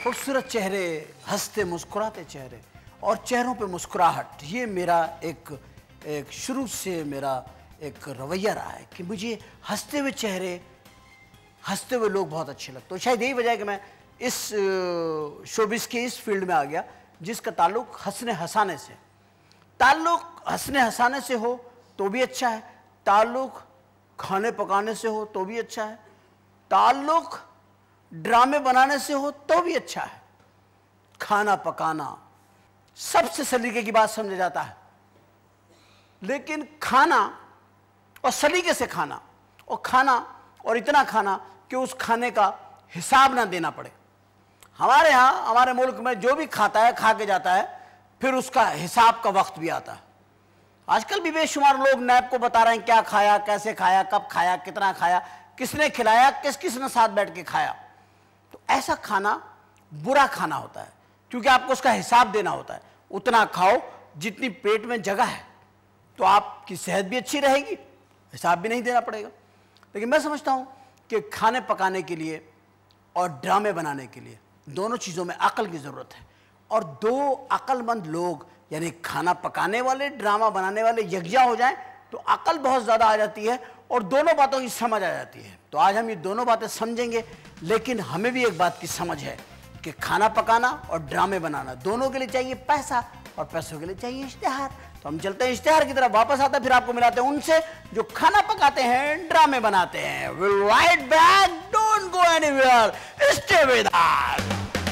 खूबसूरत चेहरे, हंसते मुस्कुराते चेहरे और चेहरों पे मुस्कुराहट, ये मेरा एक शुरू से मेरा एक रवैया रहा है कि मुझे हंसते हुए चेहरे, हंसते हुए लोग बहुत अच्छे लगते हैं। शायद यही वजह है कि मैं इस शोबिस के इस फील्ड में आ गया जिसका ताल्लुक हंसने हंसाने से। ताल्लुक हंसने हंसाने से हो तो भी अच्छा है, ताल्लुक खाने पकाने से हो तो भी अच्छा है, ताल्लुक ड्रामे बनाने से हो तो भी अच्छा है। खाना पकाना सबसे सलीके की बात समझा जाता है, लेकिन खाना और सलीके से खाना और इतना खाना कि उस खाने का हिसाब ना देना पड़े। हमारे यहाँ, हमारे मुल्क में जो भी खाता है खा के जाता है, फिर उसका हिसाब का वक्त भी आता है। आजकल भी बेशुमार लोग नैब को बता रहे हैं क्या खाया, कैसे खाया, कब खाया, कितना खाया, किसने खिलाया, किसने साथ बैठ के खाया। तो ऐसा खाना बुरा खाना होता है, क्योंकि आपको उसका हिसाब देना होता है। उतना खाओ जितनी पेट में जगह है, तो आपकी सेहत भी अच्छी रहेगी, हिसाब भी नहीं देना पड़ेगा। लेकिन मैं समझता हूँ कि खाने पकाने के लिए और ड्रामे बनाने के लिए दोनों चीज़ों में अकल की ज़रूरत है। और दो अक्लमंद लोग, यानी खाना पकाने वाले, ड्रामा बनाने वाले यकजा हो जाएं तो अकल बहुत ज़्यादा आ जाती है और दोनों बातों की समझ आ जाती है। तो आज हम ये दोनों बातें समझेंगे, लेकिन हमें भी एक बात की समझ है कि खाना पकाना और ड्रामे बनाना दोनों के लिए चाहिए पैसा और पैसों के लिए चाहिए इश्तिहार। तो हम चलते हैं इश्तिहार की तरफ, वापस आते हैं, फिर आपको मिलाते हैं उनसे जो खाना पकाते हैं, ड्रामे बनाते हैं। We'll right back, don't go anywhere, stay with us.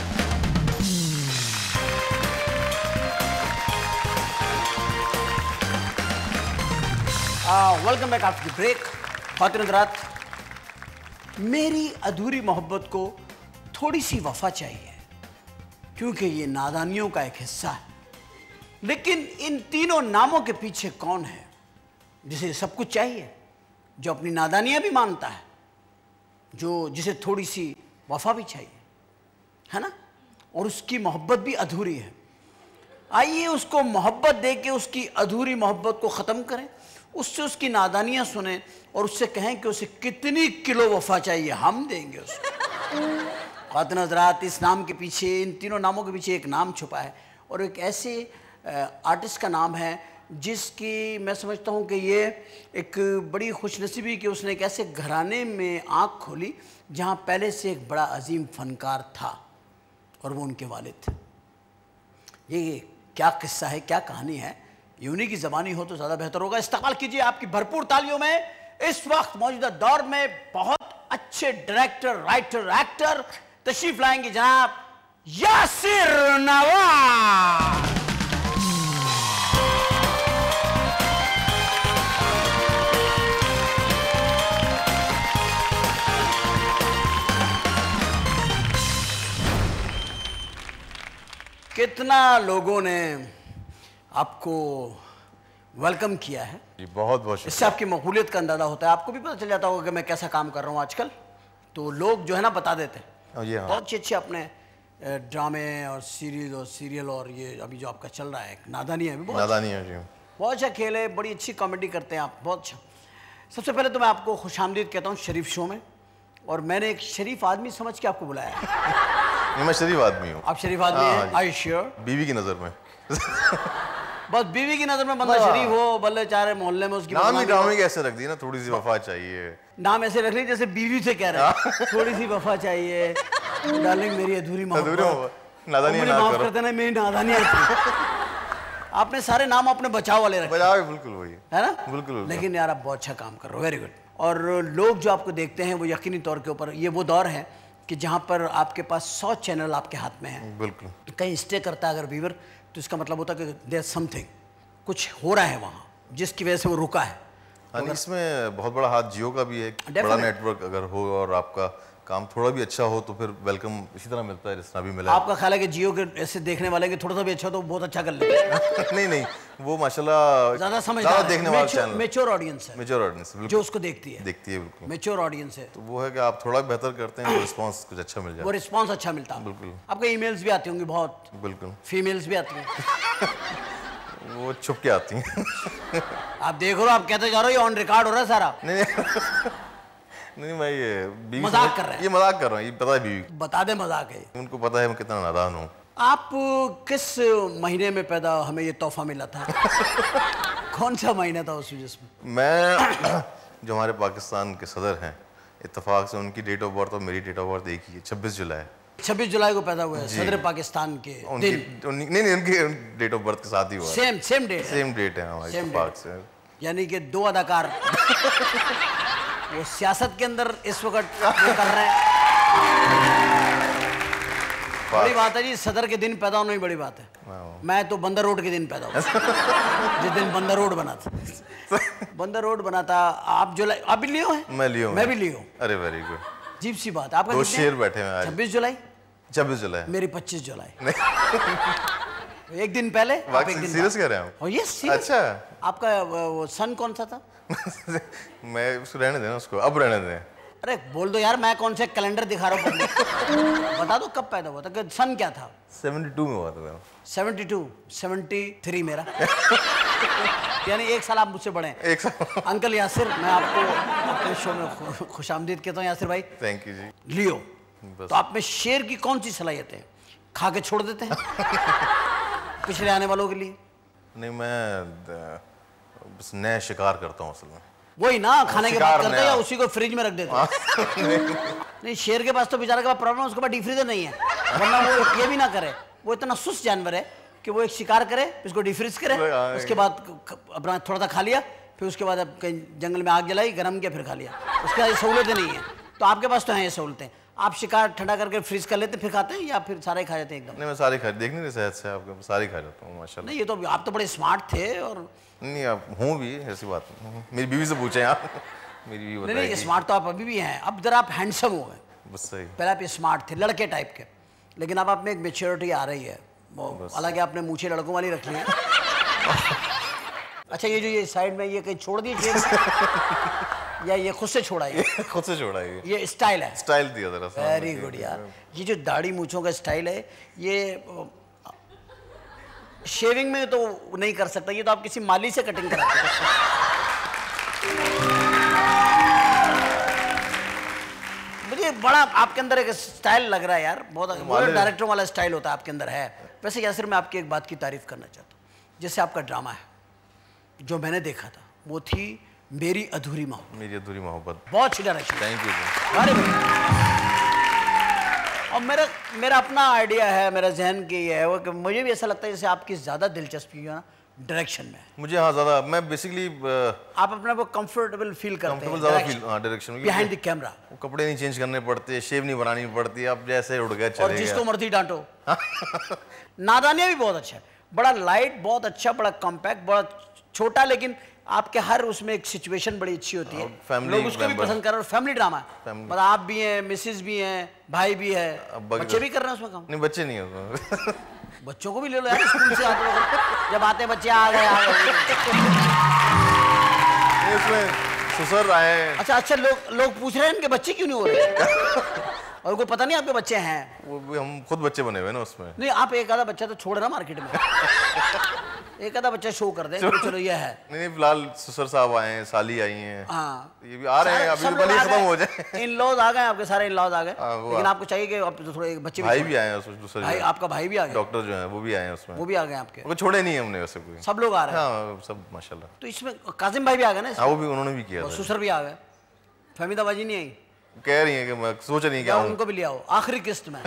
Welcome back after the break. ख़ातिन हज़रात, मेरी अधूरी मोहब्बत को थोड़ी सी वफा चाहिए, क्योंकि ये नादानियों का एक हिस्सा है। लेकिन इन तीनों नामों के पीछे कौन है जिसे सब कुछ चाहिए, जो अपनी नादानियां भी मानता है, जिसे थोड़ी सी वफा भी चाहिए, है ना, और उसकी मोहब्बत भी अधूरी है। आइए उसको मोहब्बत दे के उसकी अधूरी मोहब्बत को ख़त्म करें, उससे उसकी नादानियां सुने और उससे कहें कि उसे कितनी किलो वफा चाहिए, हम देंगे उसको। ख़ातिन हज़रात, इस नाम के पीछे, इन तीनों नामों के पीछे एक नाम छुपा है, और एक ऐसे आर्टिस्ट का नाम है जिसकी मैं समझता हूँ कि ये एक बड़ी खुशनसीबी कि उसने एक ऐसे घराने में आँख खोली जहाँ पहले से एक बड़ा अजीम फ़नकार था, और वो उनके वालिद थे। ये क्या किस्सा है, क्या कहानी है, ये उन्हीं की ज़बानी हो तो ज़्यादा बेहतर होगा। इस्तेमाल कीजिए आपकी भरपूर तालियों में। इस वक्त मौजूदा दौर में बहुत अच्छे डायरेक्टर, राइटर, एक्टर तशरीफ लाएंगे जनाब यासिर नवाज। कितना लोगों ने आपको वेलकम किया है जी, बहुत बहुत इससे आपकी मकबूलियत का अंदाज़ा होता है। आपको भी पता चल जाता होगा कि मैं कैसा काम कर रहा हूँ आजकल, तो लोग जो है ना बता देते हैं। हाँ। बहुत अच्छे अपने ड्रामे और सीरीज और सीरियल, और ये अभी जो आपका चल रहा है नादानियाँ, भी बहुत अच्छा खेल है, बड़ी अच्छी कॉमेडी करते हैं आप, बहुत अच्छा। सबसे पहले तो मैं आपको खुशामदीद कहता हूँ शरीफ शो में, और मैंने एक शरीफ आदमी समझ के आपको बुलाया है। मैं शरीफ आदमी हूँ। आप शरीफ आदमी हैं? Are you sure? बीवी की नज़र में बस बीवी की नज़र में बंदा शरीफ हो, बल्ले चारे मोहल्ले में उसकी नाम ही ड्रामे कैसे रख दी ना, थोड़ी सी वफा चाहिए। नाम ऐसे रख ली जैसे बीवी से कह रहे हैं, थोड़ी सी वफा चाहिए, डार्लिंग मेरी अधूरी मोहब्बत, नादानी माफ करते ना, मेरी नादानी आपने सारे नाम अपने बचाव वाले रखे। बचाव बिल्कुल वही है ना, बिल्कुल। लेकिन यार आप बहुत अच्छा काम कर रहे हो, वेरी गुड। और लोग जो आपको देखते हैं वो यकीनी तौर के ऊपर, ये वो दौर है कि जहाँ पर आपके पास 100 चैनल आपके हाथ में हैं। बिल्कुल। कहीं स्टे करता है अगर व्यूअर, तो इसका मतलब होता है कि देयर समथिंग, कुछ हो रहा है वहाँ जिसकी वजह से वो रुका है। हाँ, इसमें बहुत बड़ा हाथ जियो का भी है, बड़ा नेटवर्क अगर हो और आपका काम थोड़ा भी अच्छा हो तो फिर वेलकम इसी तरह मिलता है जिस तरह भी मिला। आपका ख्याल है कि जियो के ऐसे देखने वाले के थोड़ा सा भी अच्छा तो बहुत अच्छा कर लेते हैं? नहीं, वो माशाल्लाह ज़्यादा समझदार देखने वाला चैनल, मैच्योर ऑडियंस है, जो उसको देखती है बिल्कुल मैच्योर ऑडियंस है। तो वो है कि आप थोड़ा बेहतर करते हैं तो रिस्पांस कुछ अच्छा मिल जाता है। वो रिस्पांस अच्छा मिलता है। बिल्कुल। आपके ईमेल्स भी आती होंगी बहुत? बिल्कुल। फीमेल्स भी आती हैं? वो छुप के आती हैं। आप देख रहे हो, आप कहते जा रहे हो, ये ऑन रिकॉर्ड हो रहा है सारा। नहीं नहीं मैं ये मजाक कर रहे हैं, ये मजाक कर रहा हूँ, ये पता है बीवी बता दे मजाक है। उनको पता है मैं कितना नादान हूँ। आप किस महीने में पैदा हमें ये तोहफा मिला था? कौन सा महीना था उस जिसमें? मैं जो हमारे पाकिस्तान के सदर हैं, इत्तेफाक से उनकी डेट ऑफ बर्थ और मेरी डेट ऑफ बर्थ एक ही है, 26 जुलाई। 26 जुलाई को पैदा हुए हैं सदर पाकिस्तान के दिन। नहीं उनकी डेट ऑफ बर्थ के साथ ही हुआ। सेम डेट है हमारे इत्तेफाक से। यानी कि दो अदाकार वो सियासत के अंदर इस वक्त वो कर रहे हैं। बड़ी बात है जी, सदर के दिन पैदा होना ही बड़ी बात है। मैं तो बंदर रोड के दिन पैदा हुआ जिस दिन बंदर रोड बना था। बंदर रोड बना था। आप जुलाई आप भी लियो हैं? मैं लियो, मैं भी लियो। अरे वेरी गुड, अजीब सी बात है। आपका दो शेर बैठे हैं। 26 जुलाई 26 जुलाई मेरी 25 जुलाई एक दिन पहले। आप एक दिन सीरियस कह रहे हैं? यस। अच्छा, आपका वो सन कौन सा था? मैं उसको रहने देना, उसको अब रहने दें। अरे बोल दो यार, मैं कौन से कैलेंडर दिखा रहा हूँ? बता दो कब पैदा हुआ था, सन क्या था? 72 में हुआ था। 72, 73 मेरा। यानी एक साल आप मुझसे बड़े हैं। एक साल। अंकल यासिर, मैं आपको अपने शो में खुशामदीद कहता हूँ यासिर भाई। थैंक यू जी। लियो, तो आप में शेर की कौन सी सलाहियत है? खा के छोड़ देते हैं पिछले आने वालों के लिए? नहीं, मैं बस नया शिकार करता हूँ असल में। वही ना, खाने के बाद करते हैं या उसी को फ्रिज में रख देते हैं? नहीं, शेर के पास तो बेचारे का प्रॉब्लम, उसके पास डीफ्रीजर नहीं है, वरना वो ये भी ना करे। वो इतना सुस्त जानवर है कि वो एक शिकार करे, इसको डिफ्रीज करे, उसके बाद अपना थोड़ा सा खा लिया, फिर उसके बाद अब कहीं जंगल में आग जलाई, गरम किया, फिर खा लिया। उसके बाद सहूलतें नहीं है। तो आपके पास तो हैं ये सहूलतें। आप शिकार ठंडा करके फ्रीज कर लेते फिर खाते हैं, या फिर सारे खा जाते हैं एकदम? नहीं, मैं सारे खा, देखने की सेहत से आपके सारे खा जाता हूँ माशाल्लाह। नहीं, ये तो आप तो बड़े स्मार्ट थे। और नहीं, आप हूँ भी, ऐसी बात मेरी बीवी से पूछें आप। मेरी बीवी बताएगी। नहीं, स्मार्ट तो आप अभी भी हैं। अब जरा आप हैंडसम हो गए। बस सही। पहले आप स्मार्ट थे, लड़के टाइप के, लेकिन अब आप में एक मेच्योरिटी आ रही है। हालांकि आपने मूछें लड़कों वाली रख ली है। अच्छा, ये जो ये साइड में ये कहीं छोड़ दी या ये खुद से छोड़ा है? खुद से छोड़ा है। ये स्टाइल है? स्टाइल दिया जरा। वेरी गुड यार। ये जो दाढ़ी मूछों का स्टाइल है, ये शेविंग में तो नहीं कर सकता, ये तो आप किसी माली से कटिंग कराते हैं। मुझे बड़ा आपके अंदर एक स्टाइल लग रहा है यार, बहुत डायरेक्टर वाला स्टाइल होता है आपके अंदर है। वैसे यासिर, मैं आपकी एक बात की तारीफ करना चाहता हूँ। जैसे आपका ड्रामा है जो मैंने देखा था, वो थी मेरी अधूरी मोहब्बत। मेरी अधूरी मोहब्बत, बहुत अच्छी डायरेक्शन। Thank you. अरे और मेरा अपना आइडिया है, मेरा जहन की है वो, कि मुझे भी ऐसा लगता है जैसे आपकी ज़्यादा दिलचस्पी है ना डायरेक्शन में। मुझे हाँ ज़्यादा, मैं बेसिकली आप अपने को कंफर्टेबल फील करते हैं डायरेक्शन में, बिहाइंड द कैमरा। कपड़े नहीं चेंज करने पड़ते, शेव नहीं बनानी पड़ती, आप जैसे उड़ गए चले गए। और जिसको मर्जी डांटो। नादानिया भी बहुत अच्छा है, बड़ा लाइट, बहुत अच्छा, बड़ा कॉम्पैक्ट, बड़ा छोटा, लेकिन आपके हर उसमें एक सिचुएशन बड़ी अच्छी होती है, लोग उसको भी पसंद कर रहे हैं। फैमिली ड्रामा है, मतलब आप भी हैं, मिसेज भी हैं, भाई भी है, बच्चे भी कर रहे हैं उसमें काम? नहीं, बच्चे नहीं होते। बच्चों को भी ले लो यार, स्कूल से आते लोग, जब आते बच्चे आ गए इसमें ससुर आए। अच्छा, लोग पूछ रहे हैं इनके बच्चे क्यों नहीं हो रहे? और कोई पता नहीं आपके बच्चे हैं? वो भी हम खुद बच्चे बने हुए ना उसमें। नहीं, आप एक आधा बच्चा तो छोड़ ना मार्केट में। एक आधा बच्चा शो कर दें, चलो ये है। नहीं, फिलहाल ससुर साहब आए हैं, साली आई हैं। हाँ, ये भी आ रहे हैं, अभी भले खत्म हो जाए। इन-लॉज आ गए आपके, सारे इन-लॉज आ गए, लेकिन आपको चाहिए कि आप तो थोड़े बच्चे भाई भी आए हैं, दूसरे भाई, आपका भाई भी आ गया, डॉक्टर जो है वो भी आए हैं उसमें, वो भी आ गए आपके। वो छोड़े नहीं हमने वैसे कोई, सब लोग आ रहे हैं। हाँ, सब माशाल्लाह। तो इसमें काजिम भाई भी आ गए ना? हाँ, वो भी उन्होंने भी किया, ससुर भी आ गए। फहमीदा बाजी नहीं आई? कह रही है कि मैं सोच रही हूँ उनको भी ले आओ आखिरी किस्त में।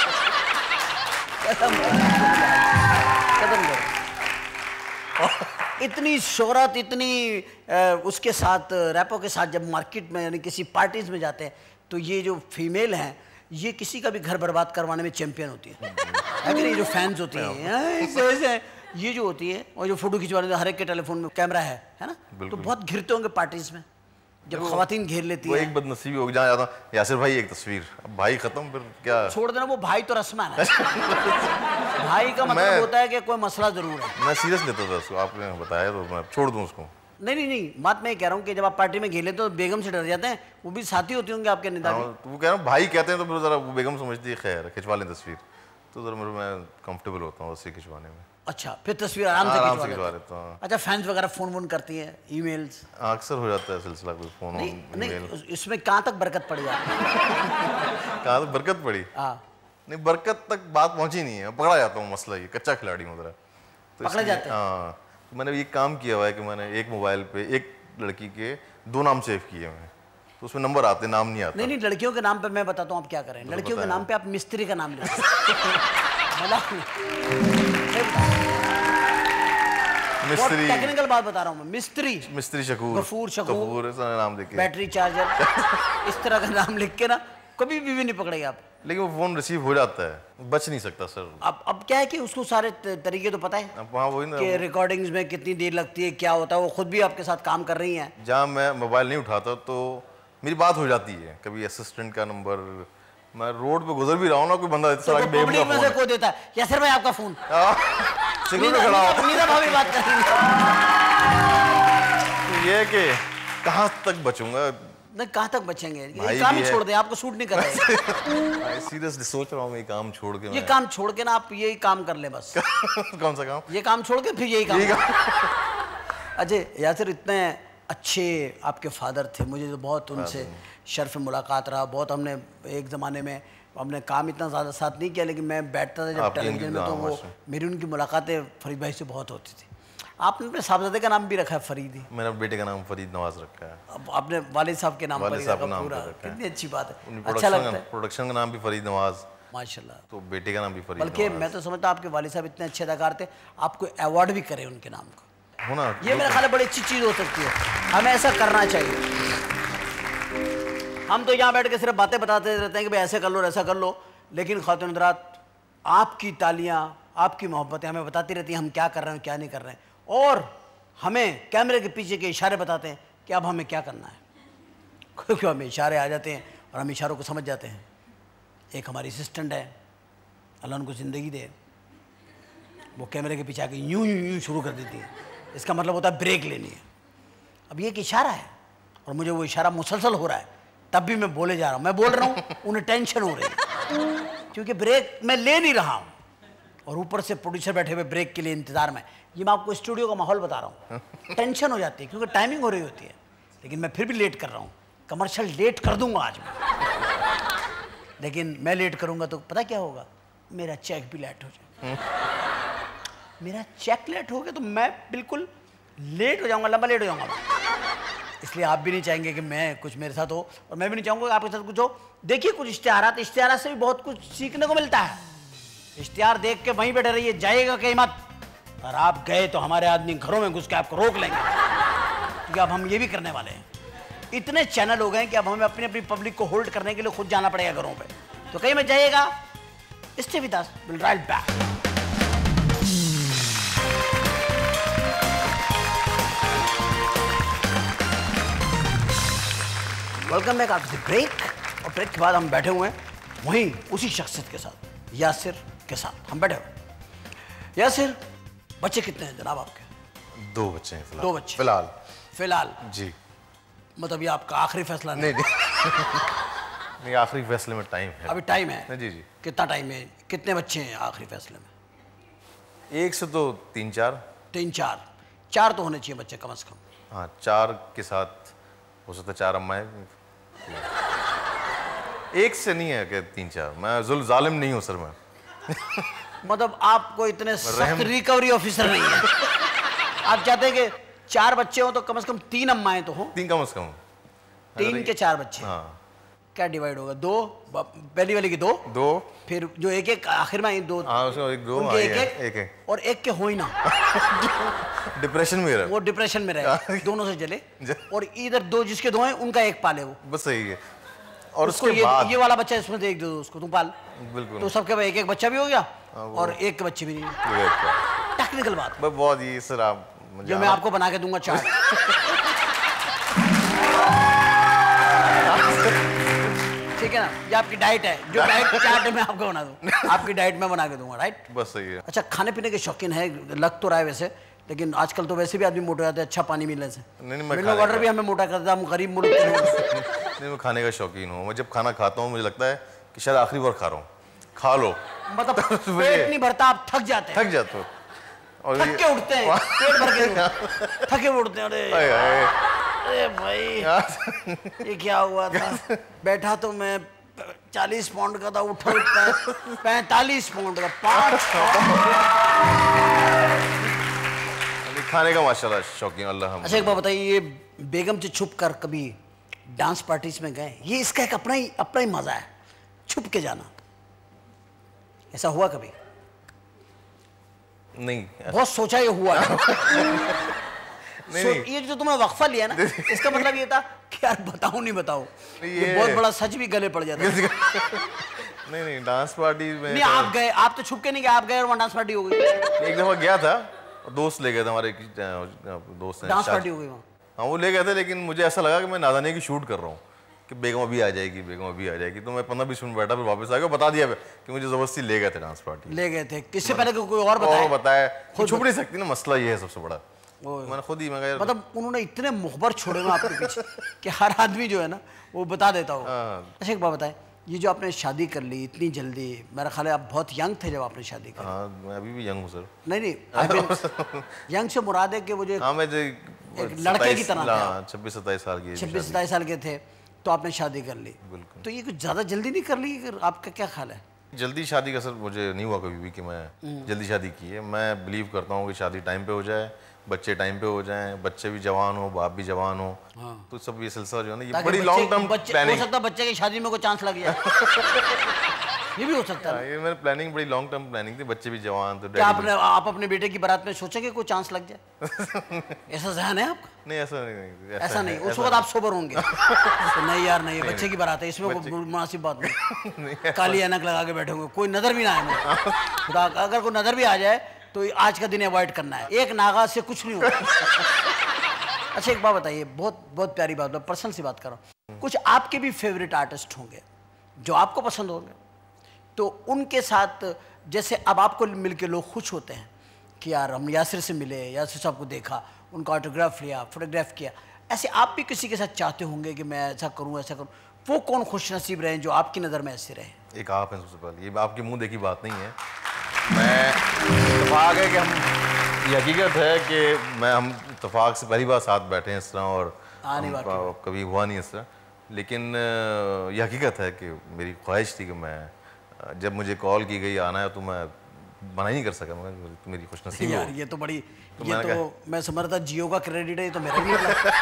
इतनी शोहरत, इतनी उसके साथ रैपो के साथ जब मार्केट में यानी किसी पार्टीज में जाते हैं, तो ये जो फीमेल हैं, ये किसी का भी घर बर्बाद करवाने में चैंपियन होती है। अगर ये जो फैंस होती हैं, ये जो होती है, और जो फोटो खिंचवाने, हर एक के टेलीफोन में कैमरा है ना, तो बहुत घिरते होंगे पार्टीज में जब खवातीन घेर लेती है। वो एक बदनसीबी हो जहाँ जाता यासिर भाई एक तस्वीर, अब भाई खत्म, फिर क्या छोड़ देना। वो भाई तो रस्मान है। भाई का मतलब होता है कि कोई मसला जरूर है। मैं सीरियस लेता था उसको, आपने बताया तो मैं छोड़ दूं उसको। नहीं, बात मैं कह रहा हूँ कि जब आप पार्टी में घेर लेते हो तो बेगम से डर जाते हैं, वो भी साथी होती होंगे आपके निदा में। तो वो कह रहा हूँ भाई कहते हैं, तो फिर जरा वो बेगम समझती है खैर खिंचवा लें तस्वीर, तो जरा मैं कंफर्टेबल होता हूँ उससे खिंचवाने में। अच्छा, फिर तस्वीर आराम से खिंचवा लेता हूँ। अच्छा, फैंस वगैरह फोन वोन करती हैं, ईमेल्स? अक्सर हो जाता है सिलसिला, कोई फोन नहीं, इसमें कहाँ तक बरकत पड़ जाती है? कहाँ तक बरकत पड़ी? हाँ, नहीं, बरकत तक बात पहुंची नहीं है, पकड़ा जाता हूँ। मसला ये कच्चा खिलाड़ी हूँ जरा, तो पकड़े जाते हैं। हाँ, मैंने ये काम किया हुआ है कि मैंने एक मोबाइल पे एक लड़की के 2 नाम सेव किए हैं, तो उसमें नंबर आते, नाम नहीं आता। नहीं, लड़कियों के नाम पे मैं बताता हूँ आप क्या करें। लड़कियों के नाम पे आप मिस्त्री का नाम ले मिस्त्री, टेक्निकल बात बता रहा हूँ मैं। मिस्त्री शकूर, गफूर, शकूर नाम देके, बैटरी चार्जर इस तरह का नाम लिख के ना कभी भी नहीं पकड़ेगा आप। लेकिन वो फोन रिसीव हो जाता है, बच नहीं सकता सर। अब क्या है कि उसको सारे तरीके तो पता है, वहाँ वही ना कि रिकॉर्डिंग्स में कितनी देर लगती है, क्या होता है। वो खुद भी आपके साथ काम कर रही हैं। जहाँ मैं मोबाइल नहीं उठाता तो मेरी बात हो जाती है, कभी असिस्टेंट का नंबर, मैं रोड पे गुजर भी रहा हूँ ना, कोई बंदा इस तरह की बेबी का फोन में कोई देता है, यासर भाई आपका फोन, सिग्नल पे खड़ा हो, नीना भाभी बात कर रही है। ये कि कहाँ तक बचूंगा? नहीं, कहाँ तक बचेंगे? ये काम ही छोड़ दें, आपको सूट नहीं कर रहा। सीरियसली सोच रहा हूँ ये काम छोड़ के, ये काम छोड़ के ना आप यही काम कर ले बस। कौन सा काम? ये काम छोड़ के फिर यही काम। अजय यासर इतने अच्छे आपके फादर थे, मुझे तो बहुत उनसे शर्फ मुलाकात रहा। बहुत हमने एक ज़माने में हमने काम इतना ज़्यादा साथ नहीं किया, लेकिन मैं बैठता था जब टेलीविजन में, तो वो मेरी उनकी मुलाकातें फरीद भाई से बहुत होती थी। आपने अपने साहबजादे का नाम भी रखा है फरीद ही? मेरा बेटे का नाम फरीद नवाज रखा है। अब आपने वालिद साहब के नाम पर ही रखा पूरा, कितनी अच्छी बात है, अच्छा लगता है। प्रोडक्शन का नाम भी फरीद नवाज, माशाल्लाह। तो बेटे का नाम भी फरीद। बल्कि मैं तो समझता आपके वालिद साहब इतने अच्छे अदाकार थे, आपको अवार्ड भी करे उनके नाम का होना, ये मेरा ख्याल है बड़ी अच्छी चीज़ हो सकती है। हमें ऐसा करना चाहिए। हम तो यहाँ बैठ के सिर्फ बातें बताते रहते हैं कि भाई ऐसे कर लो, ऐसा कर लो, लेकिन ख़ातिन हज़रात, आपकी तालियाँ, आपकी मोहब्बतें हमें बताती रहती हैं हम क्या कर रहे हैं, क्या नहीं कर रहे हैं, और हमें कैमरे के पीछे के इशारे बताते हैं कि अब हमें क्या करना है। क्योंकि हमें इशारे आ जाते हैं और हम इशारों को समझ जाते हैं। एक हमारी असिस्टेंट है, अल्लाह उनको ज़िंदगी दे, वो कैमरे के पीछे आके यूं यूं यूं शुरू कर देती है। इसका मतलब होता है ब्रेक लेनी है। अब ये एक इशारा है और मुझे वो इशारा मुसलसल हो रहा है, तब भी मैं बोले जा रहा हूँ। मैं बोल रहा हूँ, उन्हें टेंशन हो रही है क्योंकि ब्रेक मैं ले नहीं रहा हूँ, और ऊपर से प्रोड्यूसर बैठे हुए ब्रेक के लिए इंतजार में। ये मैं आपको स्टूडियो का माहौल बता रहा हूँ। टेंशन हो जाती है क्योंकि टाइमिंग हो रही होती है, लेकिन मैं फिर भी लेट कर रहा हूँ। कमर्शियल लेट कर दूंगा आज मैं, लेकिन मैं लेट करूँगा तो पता क्या होगा, मेरा चेक भी लेट हो जाए। मेरा चेक लेट हो गया तो मैं बिल्कुल लेट हो जाऊँगा, लंबा लेट हो जाऊँगा। इसलिए आप भी नहीं चाहेंगे कि मैं कुछ मेरे साथ हो, और मैं भी नहीं चाहूँगा कि आपके साथ कुछ हो। देखिए कुछ इश्तिहारात से भी बहुत कुछ सीखने को मिलता है। इश्तिहार देख के वहीं बैठे रहिए, जाइएगा कहीं मत, और आप गए तो हमारे आदमी घरों में घुस के आपको रोक लेंगे, क्योंकि अब हम ये भी करने वाले हैं। इतने चैनल हो गए कि अब हमें अपनी अपनी पब्लिक को होल्ड करने के लिए खुद जाना पड़ेगा घरों पे। तो कहीं मत जाइएगा। Stay with us, will right back. Welcome back after the break. और ब्रेक के बाद हम बैठे हुए हैं वहीं उसी शख्सियत के साथ, यासिर के साथ हम बैठे हुए। यासिर, बच्चे कितने हैं जनाब आपके? 2 बच्चे हैं फिलहाल। 2 बच्चे फिलहाल जी। मतलब ये आपका आखिरी फैसला नहीं? नहीं, आखिरी फैसले में टाइम है। अभी टाइम है? जी जी। कितना टाइम है? कितने बच्चे हैं आखिरी फैसले में? 1 से तो 3-4। 4 तो होने चाहिए बच्चे कम से कम। हाँ, 4 के साथ हो सकता है 4 अम्माएं। 1 से नहीं है कि 3-4। मैं जालिम नहीं हूँ सर मैं। मतलब आपको इतने सख्त रिकवरी ऑफिसर नहीं है। आप चाहते हैं कि 4 बच्चे हो तो कम से कम 3 अम्माएं तो हो। 3 कम से कम। 3 के 4 बच्चे। हाँ। क्या डिवाइड होगा? 2, पहली वाली की 2, फिर जो एक आखिर में 2, हाँ उसमें 1-2, एक और एक के हो ही ना। डिप्रेशन में रहे, वो डिप्रेशन में रहे, दोनों से जले, और इधर 2 जिसके 2 हैं उनका एक पाले वो, बस सही है। और उसको ये वाला बच्चा इसमें देख दो, उसको तुम पाल। बिल्कुल। तो सबके पास एक बच्चा भी हो गया और एक के बच्चे भी नहीं। टेक्निकल बात बहुत ही सर, आप जो मैं आपको बना के दूंगा चार्ट। ठीक है ना, ये आपकी डाइट है, जो डाइट चार्ट मैं आपको बना दूँ, आपकी डाइट में बना के दूंगा, राइट? बस सही है। अच्छा, खाने पीने के शौकीन है, लग तो रहा है वैसे, लेकिन आजकल तो वैसे भी आदमी मोटा हो जाता है अच्छा पानी मिलने से। मिनरल वाटर भी हमें मोटा करता है, हम गरीब मुल्क के लोग। नहीं, मैं खाने का शौकीन हूँ। मैं जब खाना खाता हूँ मुझे लगता है कि शायद आखिरी बार खा रहा हूँ। खा लो, मतलब पेट नहीं भरता, आप थक जाते हो। थक के उठते हैं, पेट भर के थके उठते हैं। अरे भाई ये क्या हुआ था, बैठा तो मैं 40 पाउंड का था, उठा 45 पाउंड का, 5 खाने का माशाल्लाह शौकीन अल्लाह। अच्छा एक बात बताइए, ये बेगम से छुप कर कभी डांस पार्टीज में गए? ये इसका एक अपना ही मजा है, छुप के जाना। ऐसा हुआ कभी? नहीं, बहुत सोचा ये हुआ नहीं। ये जो तुमने वक्फा लिया ना, इसका मतलब ये था कि यार बताऊं नहीं बताऊं, ये बहुत बड़ा सच भी गले पड़ जाता है। नहीं डांस पार्टी में नहीं, आप गए, आप तो छुप के नहीं गए, आप गए और वहाँ डांस पार्टी हो गई। एक दफा गया था, दोस्त ले गए थे, हमारे दोस्त हैं, डांस पार्टी हो गई वहाँ। हाँ वो ले गए थे, लेकिन मुझे ऐसा लगा कि मैं नादानी की शूट कर रहा हूँ कि बेगम अभी आ जाएगी, बेगम अभी आ जाएगी। तो मैं 15-20 मिनट बैठा, फिर वापस आ गया, बता दिया कि मुझे जबरदस्ती ले गए थे डांस पार्टी। ले गए थे किससे पहले कोई और बताया, छुप नहीं सकती ना, मसला ये है सबसे बड़ा। मैंने खुद ही मतलब उन्होंने इतने मुखबर छोड़े हुए आपके पीछे कि हर आदमी जो है ना वो बता देता हो। अच्छा एक बात बताए, ये जो आपने शादी कर ली इतनी जल्दी, मेरा ख्याल है आप बहुत यंग थे जब आपने शादी की। हाँ मैं अभी भी यंग हूँ सर। नहीं यंग से मुराद है कि वो जो एक लड़के की तरह 26-27 साल की, 26-27 साल के थे तो आपने शादी कर ली। बिल्कुल। तो ये कुछ ज़्यादा जल्दी नहीं कर ली, आपका क्या ख्याल है? जल्दी शादी का सर मुझे नहीं हुआ कभी भी कि मैं जल्दी शादी की है। मैं बिलीव करता हूँ कि शादी टाइम पे हो जाए, बच्चे टाइम पे हो जाएं, बच्चे भी जवान हो, बाप भी जवान हो। हाँ। तो सब ये सिलसिला जो है ना, ये बड़ी लॉन्ग टर्म प्लानिंग। हो सकता है बच्चे की शादी में कोई चांस लग जाए ये भी हो सकता है। ये मेरी प्लानिंग बड़ी लॉन्ग टर्म प्लानिंग थी, बच्चे भी जवान। तो क्या आप अपने बेटे की बारात में सोचेंगे कोई चांस लग जाए? ऐसा ज़हन है आपका? नहीं ऐसा नहीं। उस वक्त आप सोबर होंगे तो नहीं यार नहीं, बच्चे की बारात है, इसमें कोई मुनासिब बात नहीं। काली ऐनक लगा के बैठे होंगे, कोई नजर भी ना आए खुदा, अगर कोई नजर भी आ जाए तो आज का दिन अवॉइड करना है, एक नागा से कुछ नहीं होगा। अच्छा एक बात बताइए, बहुत प्यारी बात, पर्सनल सी बात कर रहा हूँ, कुछ आपके भी फेवरेट आर्टिस्ट होंगे जो आपको पसंद होंगे, तो उनके साथ जैसे अब आपको मिलके लोग खुश होते हैं कि यार हम यासिर से मिले, यासिर साहब को देखा, उनका ऑटोग्राफ लिया, फोटोग्राफ किया, ऐसे आप भी किसी के साथ चाहते होंगे कि मैं ऐसा करूं ऐसा करूं, वो कौन खुश नसीब रहे जो आपकी नज़र में ऐसे रहे? एक आप हैं सबसे पहले, ये आपके मुंह देखी बात नहीं है। मैं इत्तेफाक है कि हम, ये हकीकत है कि हम इत्तेफाक से पहली बार साथ बैठे हैं इस तरह, और कभी हुआ नहीं इस तरह, लेकिन ये हकीकत है कि मेरी ख्वाहिश थी कि मैं, जब मुझे कॉल की गई आना है तो मैं मना ही नहीं कर सका। तो मेरी खुशनसीबी यार ये तो बड़ी, ये तो मैं समझ रहा था जियो का क्रेडिट है, ये तो मेरा भी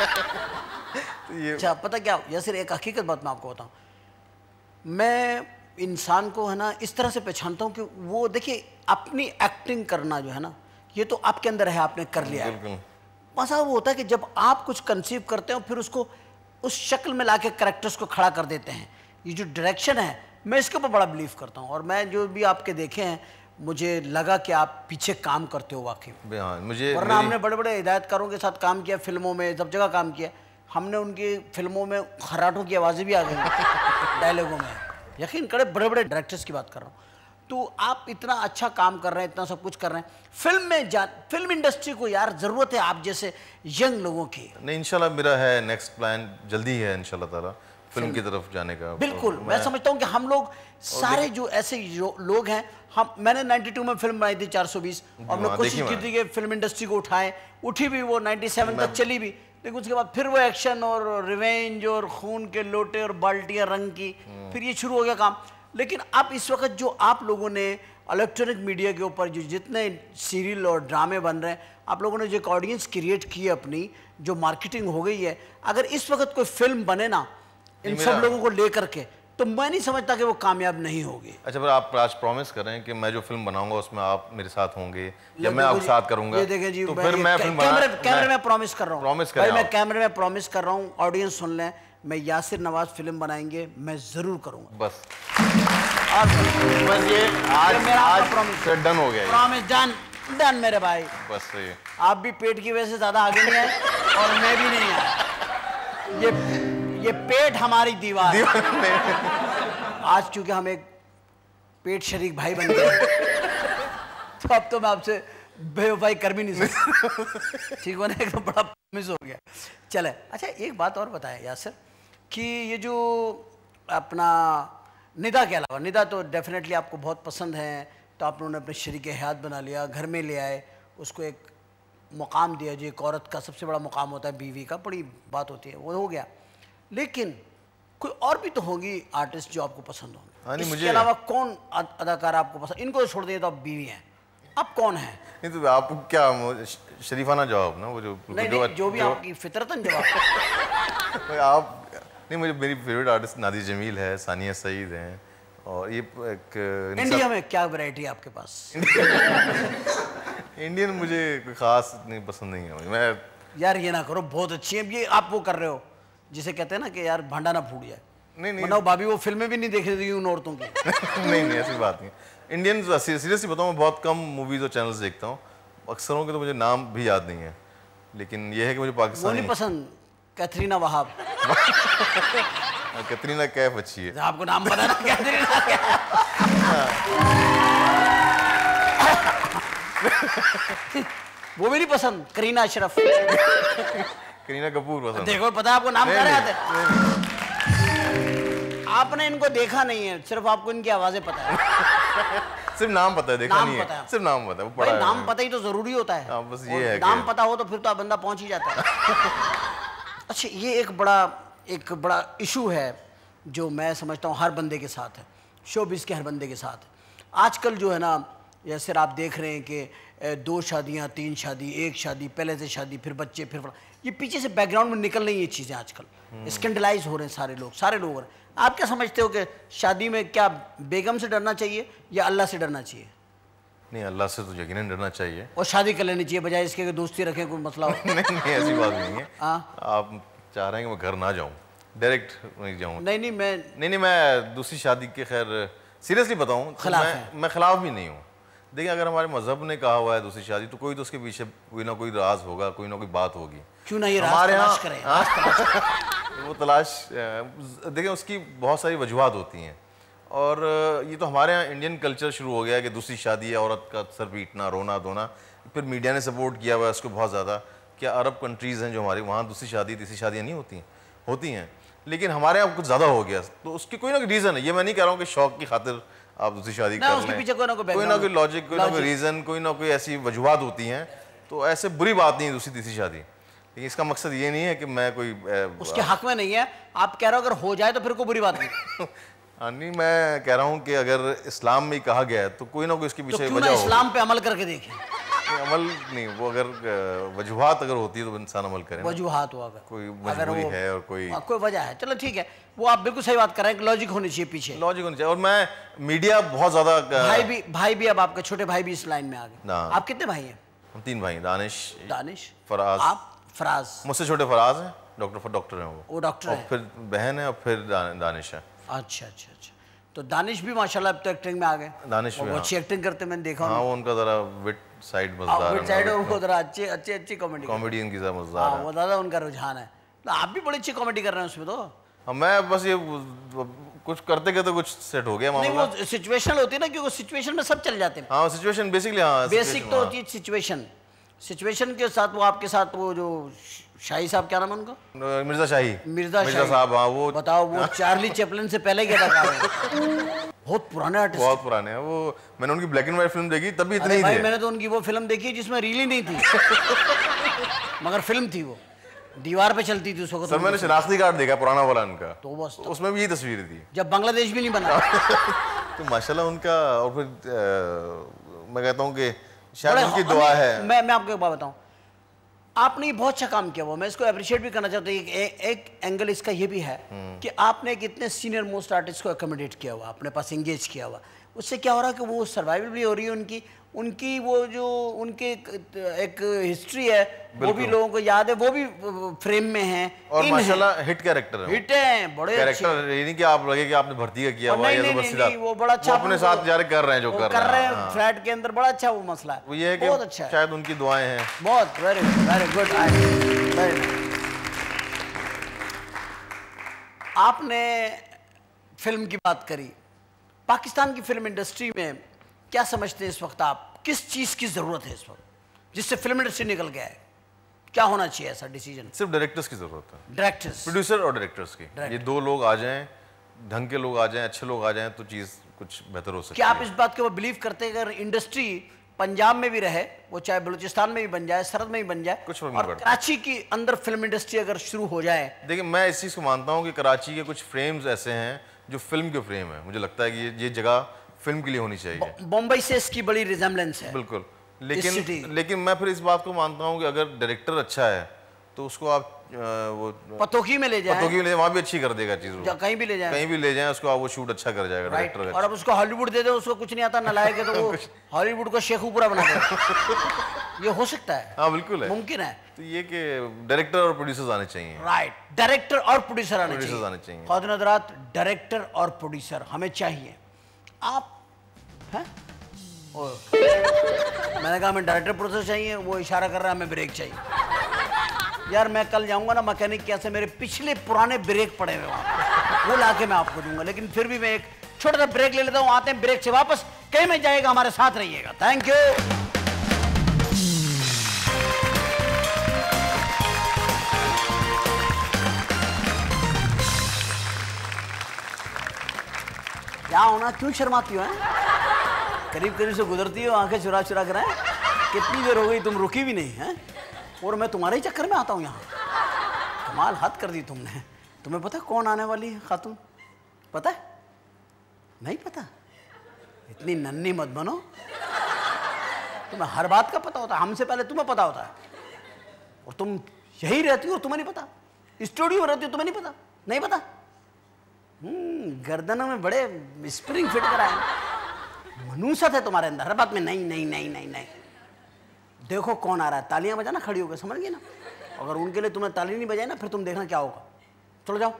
अच्छा पता क्या, या सिर्फ एक हकीकत बात मैं आपको बताऊं, मैं इंसान को है ना इस तरह से पहचानता हूँ कि वो देखिए अपनी एक्टिंग करना जो है ना, ये तो आपके अंदर है, आपने कर लिया है। मसा वो होता है कि जब आप कुछ कंसीव करते हो फिर उसको उस शक्ल में लाके कैरेक्टर्स को खड़ा कर देते हैं, ये जो डायरेक्शन है मैं इसके ऊपर बड़ा बिलीव करता हूँ। और मैं जो भी आपके देखे हैं मुझे लगा कि आप पीछे काम करते हो वाकई। मुझे वरना हमने बड़े बड़े हिदायतकारों के साथ काम किया, फिल्मों में सब जगह काम किया, हमने उनकी फिल्मों में खर्राटों की आवाज़ें भी आ गई डायलॉगों में, यकीन करे बड़े बड़े डायरेक्टर्स की बात कर रहा हूँ। तो आप इतना अच्छा काम कर रहे हैं, इतना सब कुछ कर रहे हैं, फिल्म इंडस्ट्री को यार ज़रूरत है आप जैसे यंग लोगों की। नहीं इंशाल्लाह मेरा है नेक्स्ट प्लान, जल्दी है इंशाल्लाह ताला फिल्म की तरफ जाने का। बिल्कुल मैं समझता हूँ कि हम लोग सारे जो ऐसे लोग हैं, मैंने 92 में फिल्म बनाई थी 420, और हमने कोशिश की थी कि फिल्म इंडस्ट्री को उठाएं, उठी भी, वो 97 तक चली भी, लेकिन उसके बाद फिर वो एक्शन और रिवेंज और खून के लोटे और बाल्टियां रंग की, फिर ये शुरू हो गया काम। लेकिन अब इस वक्त जो आप लोगों ने इलेक्ट्रॉनिक मीडिया के ऊपर जो जितने सीरियल और ड्रामे बन रहे हैं, आप लोगों ने जो एक ऑडियंस क्रिएट की है अपनी, जो मार्केटिंग हो गई है, अगर इस वक्त कोई फिल्म बने ना इन सब लोगों को लेकर के, तो मैं नहीं समझता कि वो कामयाब नहीं होगी। अच्छा पर आप आज प्रॉमिस कर रहे हैं कि मैं जो फिल्म बनाऊंगा उसमें आप मेरे साथ होंगे या मैं आपके साथ करूंगा? ये देखें जी, तो फिर मैं कैमरे में प्रॉमिस कर रहा हूँ, भाई मैं कैमरे में प्रॉमिस कर रहा हूँ, ऑडियंस सुन लें, मैं यासिर नवाज फिल्म बनाएंगे, मैं जरूर करूंगा। बस ये आज प्रॉमिस डन हो गया, प्रॉमिस डन मेरे भाई। बस आप भी पेट की वजह से ज्यादा आगे नहीं आए और मैं भी नहीं आया, ये पेट हमारी दीवार आज चूंकि हम एक पेट शरीक भाई बन गए तो अब तो मैं आपसे बेवफाई कर भी नहीं सकता, ठीक होने एक तो बड़ा मिस हो गया। चले अच्छा एक बात और बताएं यासिर कि ये जो अपना निदा के अलावा, निदा तो डेफिनेटली आपको बहुत पसंद है, तो आप लोगों ने अपने शरीक हयात बना लिया, घर में ले आए, उसको एक मुकाम दिया जो एक औरत का सबसे बड़ा मुकाम होता है, बीवी का, बड़ी बात होती है, वो हो गया। लेकिन कोई और भी तो होंगी आर्टिस्ट जो आपको पसंद होंगे, इसके अलावा कौन अदाकार आपको पसंद? इनको छोड़ दिए तो आप बीवी हैं, आप कौन हैं? नहीं तो आप क्या शरीफाना जवाब ना, वो जो नहीं, जो भी आपकी फितरतन जवाब। आप नहीं, मुझे मेरी फेवरेट आर्टिस्ट नादिया जमील है, सानिया सईद हैं, और ये एक इंडिया में क्या वैरायटी है आपके पास? इंडियन मुझे कोई खास नहीं पसंद नहीं है। मैं यार ये ना करो, बहुत अच्छी है ये, आप वो कर रहे हो जिसे कहते हैं ना कि यार भांडा ना फूट जाए। नहीं भाभी वो फिल्में भी नहीं देख रही थी उन औरतों की। नहीं ऐसी बात नहीं। इंडियन सीरियसली बताऊँ, मैं बहुत कम मूवीज और चैनल्स देखता हूँ, अक्सरों के तो मुझे नाम भी याद नहीं है, लेकिन ये है कि मुझे पाकिस्तान वो नहीं पसंद। कैथरीना वहाब। कैटरीना कैफ अच्छी है। आपको नाम पता ना कैटरीना कैफ? वो भी नहीं पसंद। करीना अशरफ। करीना कपूर पसंद। देखो पता है आपको नाम क्या याद है? आपने इनको देखा नहीं है, सिर्फ आपको इनकी आवाजें पता है। सिर्फ नाम पता है, देखा नहीं है, सिर्फ नाम पता है, वो पढ़ा है। नाम पता ही तो जरूरी होता है। बस ये है, नाम पता हो तो फिर तो बंदा पहुंच ही जाता है। अच्छा, ये एक बड़ा इशू है जो मैं समझता हूँ हर बंदे के साथ है, शोबिज़ के हर बंदे के साथ है। आजकल जो है ना, जैसे आप देख रहे हैं कि 2 शादियाँ, 3 शादी, 1 शादी, पहले से शादी, फिर बच्चे, फिर ये पीछे से बैकग्राउंड में निकल रही ये चीज़ें आजकल। स्कैंडलाइज हो रहे हैं सारे लोग हो रहे हैं। आप क्या समझते हो कि शादी में क्या बेगम से डरना चाहिए या अल्लाह से डरना चाहिए? नहीं, अल्लाह से तो यकीनन डरना चाहिए और शादी कर लेनी चाहिए बजाय इसके कि दोस्ती रखें, कोई मसला हो। नहीं ऐसी बात नहीं है। आप चाह रहे हैं कि मैं घर ना जाऊँ, डायरेक्ट नहीं जाऊँ? नहीं, मैं दूसरी शादी के, खैर सीरियसली बताऊँ, मैं खिलाफ भी नहीं हूँ। देखिए, अगर हमारे मजहब ने कहा हुआ है दूसरी शादी, तो कोई तो उसके पीछे कोई ना कोई राज होगा, कोई ना कोई बात होगी। क्यों ना ये हमारे यहाँ करें? वो तलाश, देखिए उसकी बहुत सारी वजूहत होती हैं, और ये तो हमारे यहाँ इंडियन कल्चर शुरू हो गया है कि दूसरी शादी है, औरत का सर पीटना, रोना धोना। फिर मीडिया ने सपोर्ट किया हुआ है उसको बहुत ज़्यादा। क्या अरब कंट्रीज़ हैं जो हमारे वहाँ दूसरी शादी, तीसरी शादियाँ नहीं होती हैं, लेकिन हमारे यहाँ कुछ ज़्यादा हो गया। तो उसकी कोई ना कोई रीज़न है। ये मैं नहीं कह रहा हूँ कि शौक की खातिर आप दूसरी शादी कर लें, कोई ना कोई लॉजिक, कोई ना कोई रीज़न, कोई ना कोई ऐसी वजूहत होती हैं। तो ऐसे बुरी बात नहीं है दूसरी तीसरी शादी, लेकिन इसका मकसद ये नहीं है कि मैं कोई उसके हक में नहीं है। आप कह रहे हो अगर हो जाए तो फिर कोई बुरी बात नहीं। नहीं, मैं कह रहा हूँ कि अगर इस्लाम में कहा गया है तो कोई ना कोई इसके पीछे वजह हो। इस्लाम पे अमल करके देखें। अमल नहीं, वो अगर वजूहात अगर होती है तो इंसान अमल करे। वजूहात हो, अगर कोई मजबूरी है और कोई वजह है, चलो ठीक है, वो आप बिल्कुल सही बात कर रहे हैं कि लॉजिक होनी चाहिए पीछे, लॉजिक होनी चाहिए। और मैं मीडिया बहुत ज्यादा भाई भी अब आपके छोटे भाई भी इस लाइन में आ गए। आप कितने भाई हैं? हम 3 भाई। दानिश, फराज। आप? फराज मुझसे छोटे फराज हैं, डॉक्टर हैं वो डॉक्टर है। फिर बहन है, और फिर दानिश है। अच्छा, तो दानिश भी माशाल्लाह अब तो एक्टिंग में आ गए। दानिश भी अच्छी एक्टिंग करते मैंने देखा। हाँ, वो उनका जरा विट साइड मजेदार है, वो जरा अच्छी कॉमेडी इनकी ज़्यादा मजेदार है, वो ज़्यादा उनका रुझान है। आप भी बड़ी अच्छी कॉमेडी कर रहे हैं उसमें तो। मैं बस ये कुछ करते करते कुछ सेट हो गया मामला। वो सिचुएशन होती है ना, क्योंकि सिचुएशन में सब चल जाते हैं। हाँ, सिचुएशन बेसिकली, हाँ बेसिक तो होती है सिचुएशन के साथ। वो आपके साथ वो जो शाही साहब, क्या नाम है उनका? मिर्जा साहब। हाँ, वो बताओ, वो चार्ली चैपलिन से पहले क्या था? बहुत पुराने आर्टिस्ट, बहुत पुराने हैं वो। मैंने उनकी ब्लैक एंड व्हाइट फिल्म देखी, तब भी इतने ही थे। मैंने तो उनकी वो फिल्म देखी जिसमें रील ही नहीं थी, मगर फिल्म थी, वो दीवार पे चलती थी उस वक्त। सर, मैंने शनाख्ती कार्ड देखा पुराना वाला उनका, तो बस उसमें भी यही तस्वीर थी, जब बांग्लादेश भी नहीं बना। तो माशाल्लाह उनका। और फिर मैं कहता हूँ कि शायद उनकी दुआ है। मैं आपको एक बात बताऊँ, आपने ये बहुत अच्छा काम किया हुआ, मैं इसको अप्रिशिएट भी करना चाहता हूँ। एक एंगल इसका ये भी है कि आपने एक इतने सीनियर मोस्ट आर्टिस्ट को अकोमोडेट किया हुआ, अपने पास एंगेज किया हुआ। उससे क्या हो रहा है कि वो सर्वाइवल भी हो रही है उनकी वो जो उनकी एक हिस्ट्री है, वो भी लोगों को याद है, वो भी फ्रेम में है। और माशाल्लाह हिट कैरेक्टर है, हिट है, बड़े कैरेक्टर। ये नहीं कि आप लगे कि आपने भर्ती का किया हुआ है, नहीं, वो बड़ा अच्छा अपने साथ जारी कर रहे हैं, जो कर रहे हैं फ्लैट के अंदर। बड़ा अच्छा वो मसला है, वो ये है कि बहुत अच्छा है। शायद उनकी दुआएं हैं। बहुत वेरी गुड। आपने फिल्म की बात करी, पाकिस्तान की फिल्म इंडस्ट्री में क्या समझते हैं इस वक्त आप? किस चीज़ की ज़रूरत है इस वक्त जिससे फिल्म इंडस्ट्री निकल गया है? क्या होना चाहिए ऐसा डिसीजन? सिर्फ डायरेक्टर्स की ज़रूरत है, डायरेक्टर्स, प्रोड्यूसर और डायरेक्टर्स की। ये 2 लोग आ जाएं, ढंग के लोग आ जाएं, अच्छे लोग आ जाएं, तो चीज़ कुछ बेहतर हो सकती है। क्या आप इस बात के ऊपर बिलीव करते हैं अगर इंडस्ट्री पंजाब में भी रहे, वो चाहे बलूचिस्तान में भी बन जाए, सरहद में भी बन जाए, कुछ फर्क और नहीं पड़ता। कराची की अंदर फिल्म इंडस्ट्री अगर शुरू हो जाए। देखिए मैं इस चीज़ को मानता हूँ कि कराची के कुछ फ्रेम्स ऐसे हैं जो फिल्म के फ्रेम है। मुझे लगता है कि ये जगह फिल्म के लिए होनी चाहिए। बॉम्बे से इसकी बड़ी रिजेम्बलेंस है। बिल्कुल, लेकिन मैं फिर इस बात को मानता हूँ कि अगर डायरेक्टर अच्छा है तो उसको आप वो पतोखी में ले जाए, वहाँ भी अच्छी कर देगा चीज़, कहीं भी ले जाए उसको आप वो शूट अच्छा कर जाएगा डायरेक्टर। और अब उसको हॉलीवुड दे दे, उसको कुछ नहीं आता, नालायक है, तो वो हॉलीवुड को शेखुपुरा बना दे। ये हो सकता है, हाँ बिल्कुल है, मुमकिन है। तो ये कि डायरेक्टर और प्रोड्यूसर्स आने चाहिए। राइट, डायरेक्टर और प्रोड्यूसर आने चाहिए। ख़वातीन हज़रात, डायरेक्टर और प्रोड्यूसर हमें चाहिए। आप हैं? मैंने कहा हमें डायरेक्टर प्रोड्यूसर चाहिए, वो इशारा कर रहा है हमें ब्रेक चाहिए। यार मैं कल जाऊंगा ना मैकेनिक के, से मेरे पिछले पुराने ब्रेक पड़े हुए वहाँ, वो लाके मैं आपको दूंगा। लेकिन फिर भी मैं एक छोटा सा ब्रेक ले लेता हूँ, आते हैं ब्रेक से वापस, कहीं में जाएगा, हमारे साथ रहिएगा। Thank you. क्या होना, क्यों शर्माती हो? करीब करीब से गुजरती हो, आंखें चुरा चुरा कर। कितनी देर हो गई, तुम रुकी भी नहीं है, और मैं तुम्हारे ही चक्कर में आता हूँ यहाँ। कमाल हद कर दी तुमने। तुम्हें पता है कौन आने वाली है खातून? पता है? नहीं पता? इतनी नन्ही मत बनो, तुम्हें हर बात का पता होता है, हमसे पहले तुम्हें पता होता है। और तुम यही रहती हो और तुम्हें नहीं पता, स्टूडियो में रहती हो, तुम्हें नहीं पता? नहीं पता? गर्दनों में बड़े स्प्रिंग फिट कराए, मनुष्यत है तुम्हारे अंदर, हर बात में नहीं नहीं नहीं नहीं नहीं। देखो कौन आ रहा है, तालियां बजाना खड़ी होकर, समझ गए ना? अगर उनके लिए तुमने ताली नहीं बजाई ना, फिर तुम देखना क्या होगा। चलो जाओ।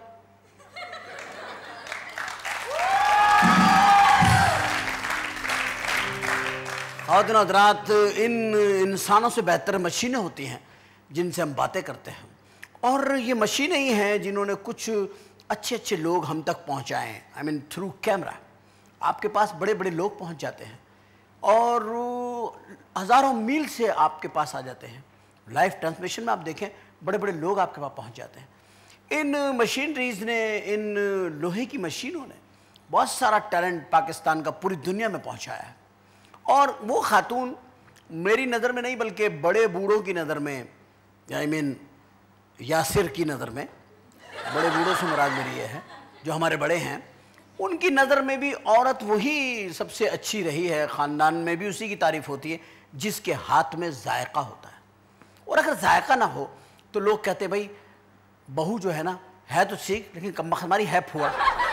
ख़वातीन हज़रात, इन इंसानों से बेहतर मशीनें होती हैं जिनसे हम बातें करते हैं, और ये मशीनें ही हैं जिन्होंने कुछ अच्छे अच्छे लोग हम तक पहुंचाए हैं। आई मीन थ्रू कैमरा आपके पास बड़े बड़े लोग पहुंच जाते हैं, और हज़ारों मील से आपके पास आ जाते हैं। लाइव ट्रांसमिशन में आप देखें, बड़े बड़े लोग आपके पास पहुंच जाते हैं। इन मशीनरीज ने, इन लोहे की मशीनों ने बहुत सारा टैलेंट पाकिस्तान का पूरी दुनिया में पहुंचाया है। और वो खातून मेरी नज़र में नहीं, बल्कि बड़े बूढ़ों की नज़र में, आई मीन यासिर की नज़र में, बड़े बूढ़ों से मुराद मेरी ये है जो हमारे बड़े हैं, उनकी नज़र में भी औरत वही सबसे अच्छी रही है। ख़ानदान में भी उसी की तारीफ़ होती है जिसके हाथ में जायका होता है। और अगर जायका ना हो तो लोग कहते हैं भाई बहू जो है ना, है तो ठीक, लेकिन कमबख्त हमारी है फुआ,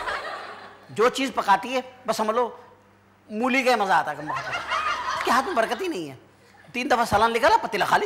जो चीज़ पकाती है बस समझ लो मूली का मज़ा आता है। कमबख्त उसके हाथ में बरकत ही नहीं है, 3 दफ़ा सालान निकाला, पतीला खाली।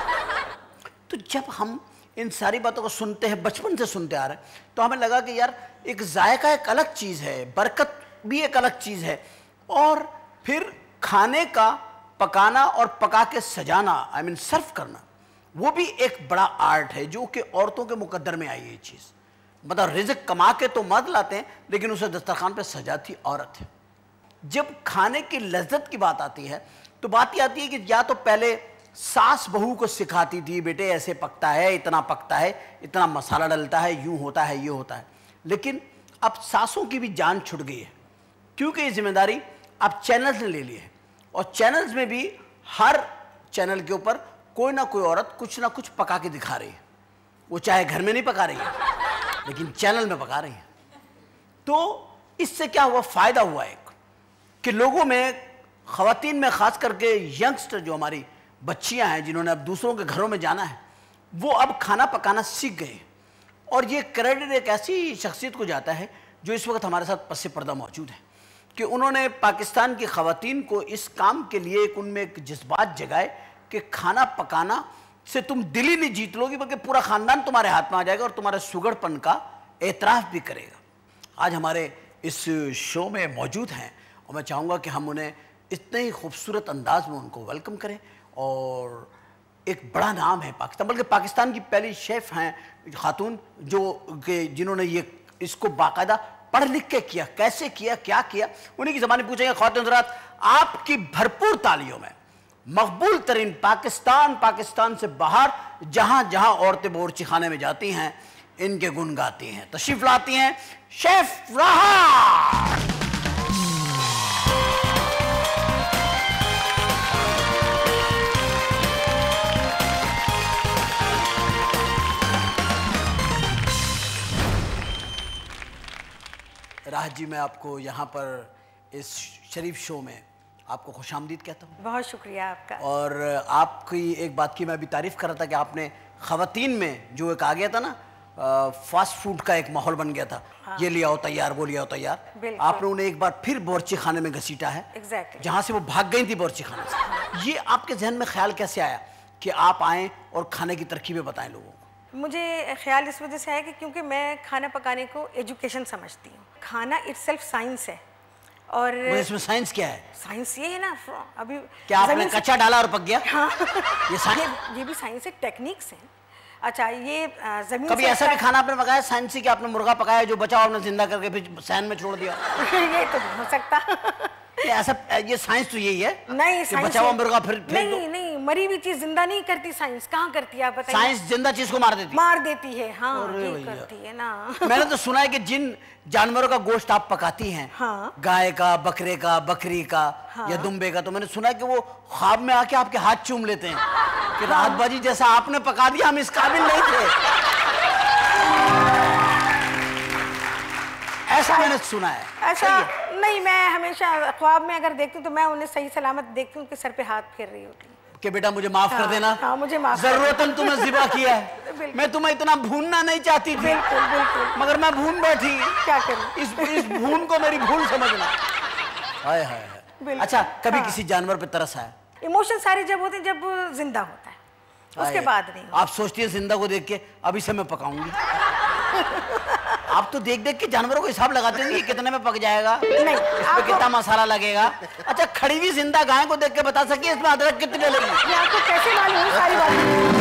तो जब हम इन सारी बातों को सुनते हैं, बचपन से सुनते आ रहे हैं, तो हमें लगा कि यार एक जायका एक अलग चीज़ है, बरकत भी एक अलग चीज़ है, और फिर खाने का पकाना और पका के सजाना, आई मीन सर्व करना, वो भी एक बड़ा आर्ट है जो कि औरतों के मुकद्दर में आई है ये चीज़। मतलब रिज़्क कमा के तो मर्द लाते हैं, लेकिन उसे दस्तरखान पे सजाती औरत है। जब खाने की लज्जत की बात आती है तो बात ये आती है कि या तो पहले सास बहू को सिखाती थी, बेटे ऐसे पकता है, इतना पकता है, इतना मसाला डलता है, यूं होता है, ये होता है। लेकिन अब सासों की भी जान छुट गई है, क्योंकि ये जिम्मेदारी अब चैनल्स ने ले ली है, और चैनल्स में भी हर चैनल के ऊपर कोई ना कोई औरत कुछ ना कुछ पका के दिखा रही है। वो चाहे घर में नहीं पका रही है, लेकिन चैनल में पका रही है। तो इससे क्या हुआ, फ़ायदा हुआ एक कि लोगों में, ख़वातीन में ख़ास करके यंगस्टर जो हमारी बच्चियां हैं जिन्होंने अब दूसरों के घरों में जाना है, वो अब खाना पकाना सीख गए। और ये क्रेडिट एक ऐसी शख्सियत को जाता है जो इस वक्त हमारे साथ पस्से पर्दा मौजूद है, कि उन्होंने पाकिस्तान की ख़वातीन को इस काम के लिए एक उनमें एक जज्बात जगाए कि खाना पकाना से तुम दिल ही नहीं जीत लोगी, बल्कि पूरा ख़ानदान तुम्हारे हाथ में आ जाएगा और तुम्हारे सुगड़पन का एतराफ़ भी करेगा। आज हमारे इस शो में मौजूद हैं, और मैं चाहूँगा कि हम उन्हें इतने ही खूबसूरत अंदाज में उनको वेलकम करें। और एक बड़ा नाम है पाकिस्तान, बल्कि पाकिस्तान की पहली शेफ़ हैं खातून जो जिन्होंने ये इसको बाकायदा पढ़ लिख के किया, कैसे किया, क्या किया, उन्हीं की ज़बानी पूछेंगे। ख़वातीन हज़रात, आपकी भरपूर तालियों में मकबूल तरीन पाकिस्तान, पाकिस्तान से बाहर जहाँ जहाँ औरतें बावर्ची खाने में जाती हैं, इनके गुण गाती हैं, तशरीफ़ लाती हैं शेफ़ राहा। जी मैं आपको यहाँ पर इस शरीफ शो में आपको खुशामदीद कहता हूँ। बहुत शुक्रिया आपका। और आपकी एक बात की मैं अभी तारीफ़ कर रहा था कि आपने ख़वातीन में जो एक आ गया था ना, फास्ट फूड का एक माहौल बन गया था। हाँ। ये ले आओ तैयार, वो ले आओ तैयार, आपने उन्हें एक बार फिर बावर्ची खाने में घसीटा है। Exactly. जहाँ से वो भाग गई थी बावर्ची खाने से। हाँ। ये आपके जहन में ख्याल कैसे आया कि आप आएँ और खाने की तरकीबें बताएं लोगों को? मुझे ख्याल इस वजह से है कि क्योंकि मैं खाना पकाने को एजुकेशन समझती हूँ। खाना इटसेल्फ साइंस है। और इसमें साइंस क्या है? साइंस ये है ना, अभी क्या आपने कच्चा डाला और पक गया? हाँ। ये भी साइंस है, टेक्निक्स हैं। अच्छा, ये जमीन कभी ऐसा भी खाना आपने पकाया साइंस से कि आपने मुर्गा पकाया जो बचा आपने जिंदा करके फिर सैन में छोड़ दिया? ये तो नहीं हो सकता। ऐसा, ये साइंस तो यही है। नहीं, साइंस बचा हुआ मुर्गा फिर नहीं, मरी हुई चीज जिंदा नहीं करती साइंस। कहाँ करती है आप बताइए? साइंस जिंदा चीज को मार देती है। हाँ, ये करती है ना। मैंने तो सुना है कि जिन जानवरों का गोश्त आप पकाती हैं, हाँ, गाय का, बकरे का, बकरी का, हाँ, या दुम्बे का, तो मैंने सुना है कि वो ख्वाब में आके आपके हाथ चूम लेते हैं कि राहत बाजी जैसा आपने पका दिया, हम इस काबिल नहीं थे। ऐसा मैंने सुना है। ऐसा नहीं, मैं हमेशा ख्वाब में अगर देखती हूँ तो मैं उन्हें सही सलामत देखती हूँ, उनके सर पे हाथ फेर रही होती कि बेटा मुझे माफ कर देना। हाँ, मुझे माफ। जरूरतन तुम्हें ज़िबा किया है, मैं तुम्हें इतना भूनना नहीं चाहती थी। बिल्कुल। मगर मैं भून बैठी। क्या करूं? इस भून को मेरी भूल समझना। हाय हाय। अच्छा, कभी किसी जानवर पे तरस आया? इमोशन सारे जब होते हैं जब जिंदा होता है, उसके बाद नहीं। आप सोचती है जिंदा को देख के अभी से मैं पकाऊंगी? आप तो देख देख के जानवरों को हिसाब लगाते होंगे कितने में पक जाएगा, नहीं इसमें कितना मसाला लगेगा। अच्छा, खड़ी हुई जिंदा गाय को देख के बता सकिए इसमें अदरक कितने लगेगी? आपको कैसे मालूम सारी बात?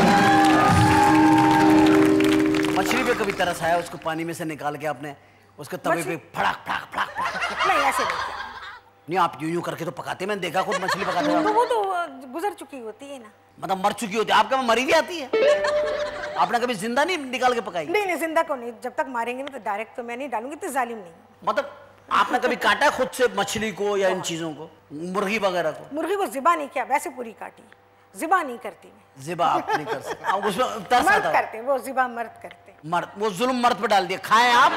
मछली पे कभी तरस आया, उसको पानी में से निकाल के आपने उसके तवे पे फड़ाक फड़ाक फड़ाक फड़ाक? नहीं, ऐसे नहीं, आप यूं करके तो पकाते, मैंने देखा खुद मछली पकाते हैं। तो वो तो गुजर चुकी होती है ना, मतलब मर चुकी होती है। आपके में मरी भी आती है? आपने कभी जिंदा नहीं निकाल के पकाई? नहीं, जिंदा को नहीं, जब तक मारेंगे ना तो डायरेक्ट तो मैं नहीं डालूंगी, तो जालिम नहीं। मतलब आपने कभी काटा खुद से मछली को या इन चीजों को, मुर्गी वगैरह को? मुर्गी को ज़िबा नहीं किया, वैसे पूरी काटी, ज़िबा नहीं करती मैं। ज़िबा आप नहीं कर सकते, उसमें तरस आता है। मर्द करते, वो ज़िबा मर्द करते। मर्द, वो जुल्म मर्द पे डाल दिया, खाएं आप।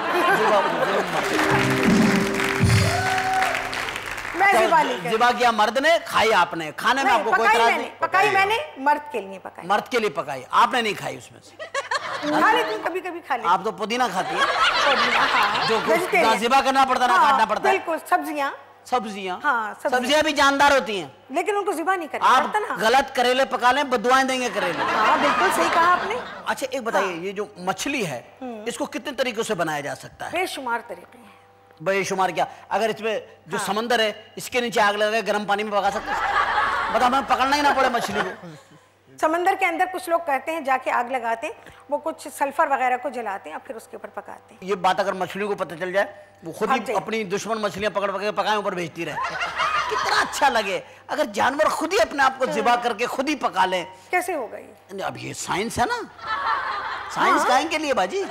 ज़िबा किया मर्द ने, खाई आपने। खाने में आपको कोई इतराज नहीं? पकाई मैंने, मर्द के लिए पकाई। मर्द के लिए पकाई, आपने नहीं खाई उसमें से? खा लेती हूँ, कभी-कभी खा लेती हूँ। आप तो पुदीना खाती है, हाँ, जो ना ज़िबा करना पड़ता ना काटना पड़ता है। बिल्कुल। सब्जियाँ, हाँ, सब्जियाँ भी जानदार होती हैं, लेकिन उनको ज़िबा नहीं करना पड़ता ना। आप गलत करेले पका लें, बदुआएं देंगे करेले। हाँ, बिल्कुल सही कहा आपने। अच्छा, एक बताइए, ये जो मछली है इसको कितने तरीकों से बनाया जा सकता है? बेशुमार तरीके हैं। बेशुमार क्या? अगर इसमें जो समंदर है इसके नीचे आग लगा के गर्म पानी में पका सकते हैं? मतलब हमें पकड़ना ही ना पड़े मछली को। समंदर के अंदर कुछ लोग कहते हैं जाके आग लगाते हैं, वो कुछ सल्फर वगैरह को जलाते हैं और फिर उसके ऊपर पकाते हैं। ये बात अगर मछली को पता चल जाए, वो खुद ही अपनी दुश्मन मछलियां पकड़ पकड़ पकाए ऊपर भेजती रहे, कितना अच्छा लगे। अगर जानवर खुद ही अपने आप को ज़िबा करके खुद ही पका ले, कैसे होगा ये? अब ये साइंस है ना, साइंस काहे के लिए बाजी?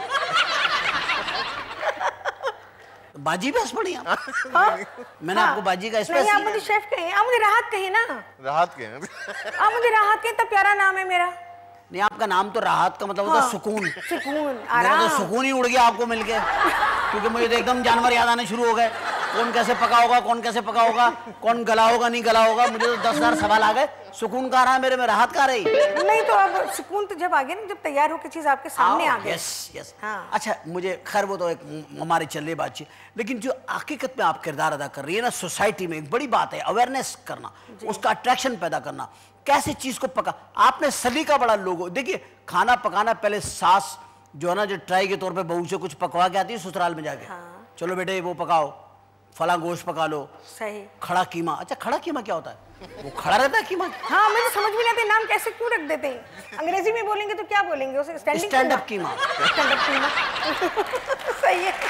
बाजी भी हंस पड़ी। मैंने आपको बाजी का नहीं, आप मुझे शेफ कहिए, आप मुझे राहत कहिए ना। राहत के आप मुझे राहत कहिए, तो प्यारा नाम है मेरा। नहीं, आपका नाम तो राहत का मतलब होता है सुकून। सुकून, आराम। मेरा तो सुकून ही उड़ गया आपको मिलके, क्योंकि मुझे तो एकदम जानवर याद आने शुरू हो गए। कौन कैसे पका होगा, कौन कैसे पका होगा, कौन गला होगा नहीं गला होगा, मुझे तो 10,000 सवाल आ गए। सुकून कहाँ रहा मेरे में, राहत कहाँ रही? नहीं, तो अब सुकून तो जब आ गया ना, जब तैयार होकर चीज आपके सामने आ गई। यस। अच्छा, मुझे खैर वो तो एक हमारी चल रही बातचीत, लेकिन जो हकीकत में आप किरदार अदा कर रही है ना सोसाइटी में, एक बड़ी बात है अवेयरनेस करना, उसका अट्रैक्शन पैदा करना। कैसे चीज को पका, आपने सलीका बड़ा लोगों, देखिए खाना पकाना पहले सास जो है ना, जो ट्राई के तौर पे बहू से कुछ पकवा के आती है ससुराल में जाके, चलो बेटे वो पकाओ, फला गोश्त पका लो, सही, खड़ा कीमा। अच्छा, खड़ा कीमा क्या होता है? वो खड़ा रहता है कीमा? हाँ, मुझे समझ में नहीं आता नाम कैसे क्यों रख देते हैं। अंग्रेजी में बोलेंगे तो क्या बोलेंगे उसे? Stand up keema. Stand up keema सही है।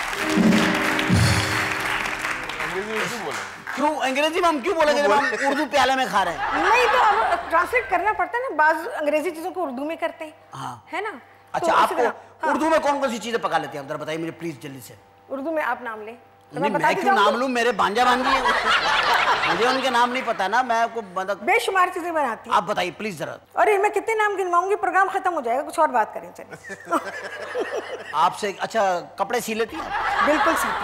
क्यों अंग्रेजी में हम क्यों बोलेंगे जब हम उर्दू प्याले में खा रहे हैं? नहीं, तो अब ट्रांसलेट करना पड़ता है ना, बाज अंग्रेजी चीजों को उर्दू में करते हैं। हाँ, है ना। अच्छा, आपको उर्दू में कौन कौन सी चीजें पका लेती हैं? जरा बताइए मुझे प्लीज जल्दी से। उर्दू में आप नाम ले। मैं क्यों नाम लूं? मेरे भांजा भांजी है, मुझे उनके नाम नहीं पता ना। मैं आपको मतलब बेशुमार चीजें बनाती हूं। आप बताइए प्लीज जरा। अरे मैं कितने नाम गिनवाऊंगी, प्रोग्राम खत्म हो जाएगा, कुछ और बात करें चलिए। आपसे अच्छा, कपड़े सी लेती हैं? बिल्कुल सीती।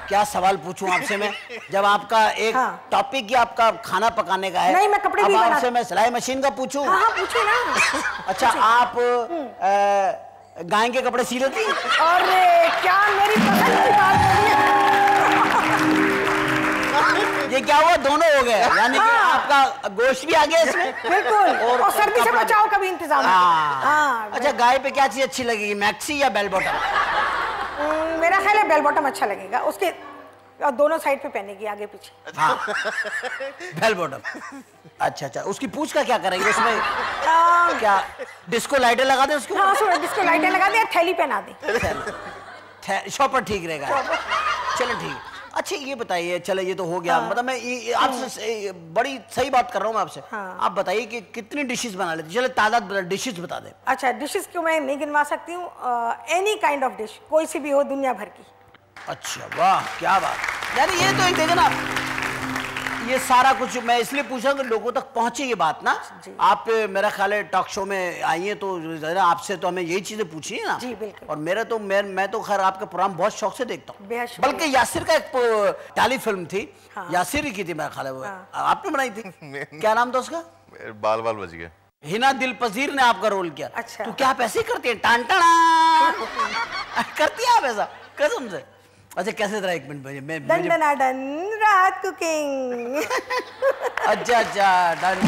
क्या सवाल पूछूं आपसे मैं, जब आपका एक टॉपिक ही आपका खाना पकाने का है। नहीं, मैं कपड़े भी बनाती हूं। आपसे मैं सिलाई मशीन का पूछूं? हाँ, पूछो ना। अच्छा, आप गाय के कपड़े सी लेती हैं? अरे क्या मेरी पसंद की बात है। ये क्या हुआ, दोनों हो गए, यानी कि आपका गोश्त भी आ गया इसमें। बिल्कुल, और सर्दी से बचाओ का भी इंतजाम। अच्छा, गाय पे क्या चीज अच्छी लगेगी, मैक्सी या बेल बॉटम? मेरा ख्याल है बेल बॉटम अच्छा लगेगा, उसके दोनों साइड पे पहनेगी, आगे पीछे। हाँ, बेल बॉटम। अच्छा, उसकी पूंछ का क्या करेंगे, उसमें क्या डिस्को लाइटें लगा दें उसको? हाँ, डिस्को लाइटें लगा दें, थैली पहना दें। शॉपर ठीक रहेगा। चलो ठीक है। अच्छा, ये बताइए, चलो ये तो हो गया। मतलब मैं आपसे बड़ी सही बात कर रहा हूँ मैं आपसे। आप बताइए कि कितनी डिशेस बना लेती? चलो तादाद डिशेस बता दें। अच्छा, डिशेस क्यों मैं नहीं गिनवा सकती हूँ, एनी काइंड ऑफ डिश, कोई सी भी हो दुनिया भर की। अच्छा, वाह क्या बात। यानी ये तो एक देखे ना, ये सारा कुछ मैं इसलिए पूछा कि लोगों तक पहुंचे ये बात ना। आप मेरा ख्याल है टॉक शो में आई हैं तो जरा आपसे तो हमें यही चीजें पूछी है ना। जी बिल्कुल। और मेरा तो मैं तो खैर आपका प्रोग्राम बहुत शौक से देखता हूँ। बल्कि यासिर का एक टेली फिल्म थी, यासिर ही की थी मेरा ख्याल है, वो आपने बनाई थी। क्या नाम था उसका? बाल बाल बच गए। हिना दिल पजीर ने आपका रोल किया। अच्छा। तो क्या आप ऐसे ही करती है, टान टाना करती है आप ऐसा, कसम से? अच्छा, कैसे तरह, एक मिनट मैं डन रात कुकिंग। अच्छा, डन।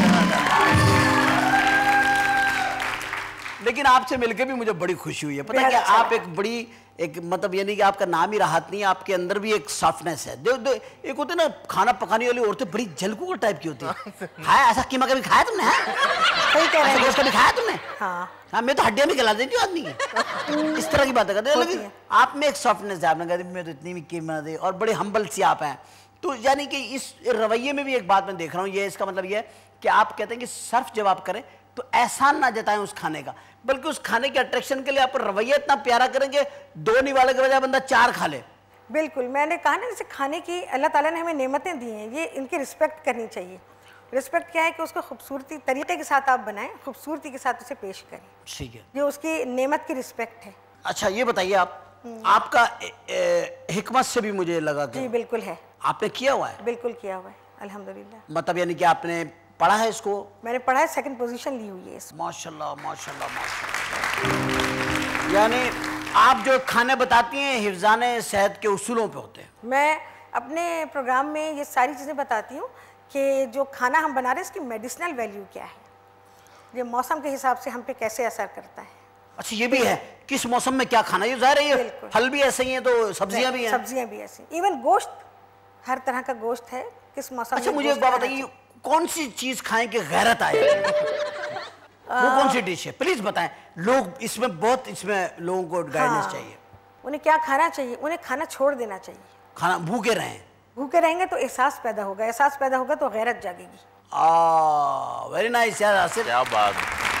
लेकिन आपसे मिलकर भी मुझे बड़ी खुशी हुई है। पता है क्या, आप एक बड़ी एक मतलब यानी कि आपका नाम ही राहत नहीं है, आपके अंदर भी एक सॉफ्टनेस है। एक होते ना खाना पकाने वाली औरतें बड़ी जलकुकर टाइप की होती है। खाया ऐसा कीमा कभी खाया तुमने? सही कह रहे हैं। कभी खाया तुमने? हाँ, मैं तो हड्डियां भी गला देती हूँ आदमी की। इस तरह की बातें करते हैं, लेकिन आप में एक सॉफ्टनेस है। आपने कहा मैं तो इतनी भी कीमा दे, और बड़े हम्बल सी आप हैं। तो यानी कि इस रवैये में भी एक बात मैं देख रहा हूँ, ये इसका मतलब ये है कि आप कहते हैं कि सर्फ जब आप करें तो एहसान ना जताएं उस खाने का, बल्कि उस खाने के अट्रैक्शन के लिए आप रवैया इतना प्यारा करेंगे, 2 निवाले के बजाय बंदा 4 खा ले। बिल्कुल, मैंने कहा ना, जैसे खाने की अल्लाह ताला ने हमें नेमतें दी हैं, ये इनकी रिस्पेक्ट करनी चाहिए। रिस्पेक्ट क्या है कि उसको खूबसूरती तरीके के साथ आप बनाएं, खूबसूरती के साथ उसे पेश करें। ठीक है, ये उसकी नेमत की रिस्पेक्ट है। अच्छा, ये बताइए आप, आपका हिकमत से भी मुझे लगा कि जी बिल्कुल है। आपने किया हुआ है? बिल्कुल किया हुआ है, अल्हम्दुलिल्लाह। मतलब यानी कि आपने पढ़ा है इसको? मैंने पढ़ा है, 2nd पोजीशन ली हुई है इसमें। माशाल्लाह माशाल्लाह माशाल्लाह। यानी आप जो खाने बताती हैं हिफ्ज़ाने सेहत के उसूलों पे होते हैं। मैं अपने प्रोग्राम में ये सारी चीज़ें बताती हूँ कि जो खाना हम बना रहे हैं इसकी मेडिसिनल वैल्यू क्या है, ये मौसम के हिसाब से हम पे कैसे असर करता है। अच्छा, ये भी है किस मौसम में क्या खाना, ये ज़ाहिर है ये फल भी ऐसे ही हैं तो सब्जियां भी हैं। सब्जियां भी ऐसी, इवन गोश्त, हर तरह का गोश्त है, किस मौसम में। अच्छा, मुझे एक बात बताइए, कौन सी चीज खाएं कि गैरत आए? वो कौन सी डिश है, प्लीज बताएं। लोग इसमें बहुत, इसमें लोगों को गाइडेंस चाहिए। उन्हें क्या खाना चाहिए? उन्हें खाना छोड़ देना चाहिए। खाना भूखे रहें, भूखे रहेंगे तो एहसास पैदा होगा, एहसास पैदा होगा तो गैरत जागेगी। वेरी नाइस यार आसिफ, क्या बात।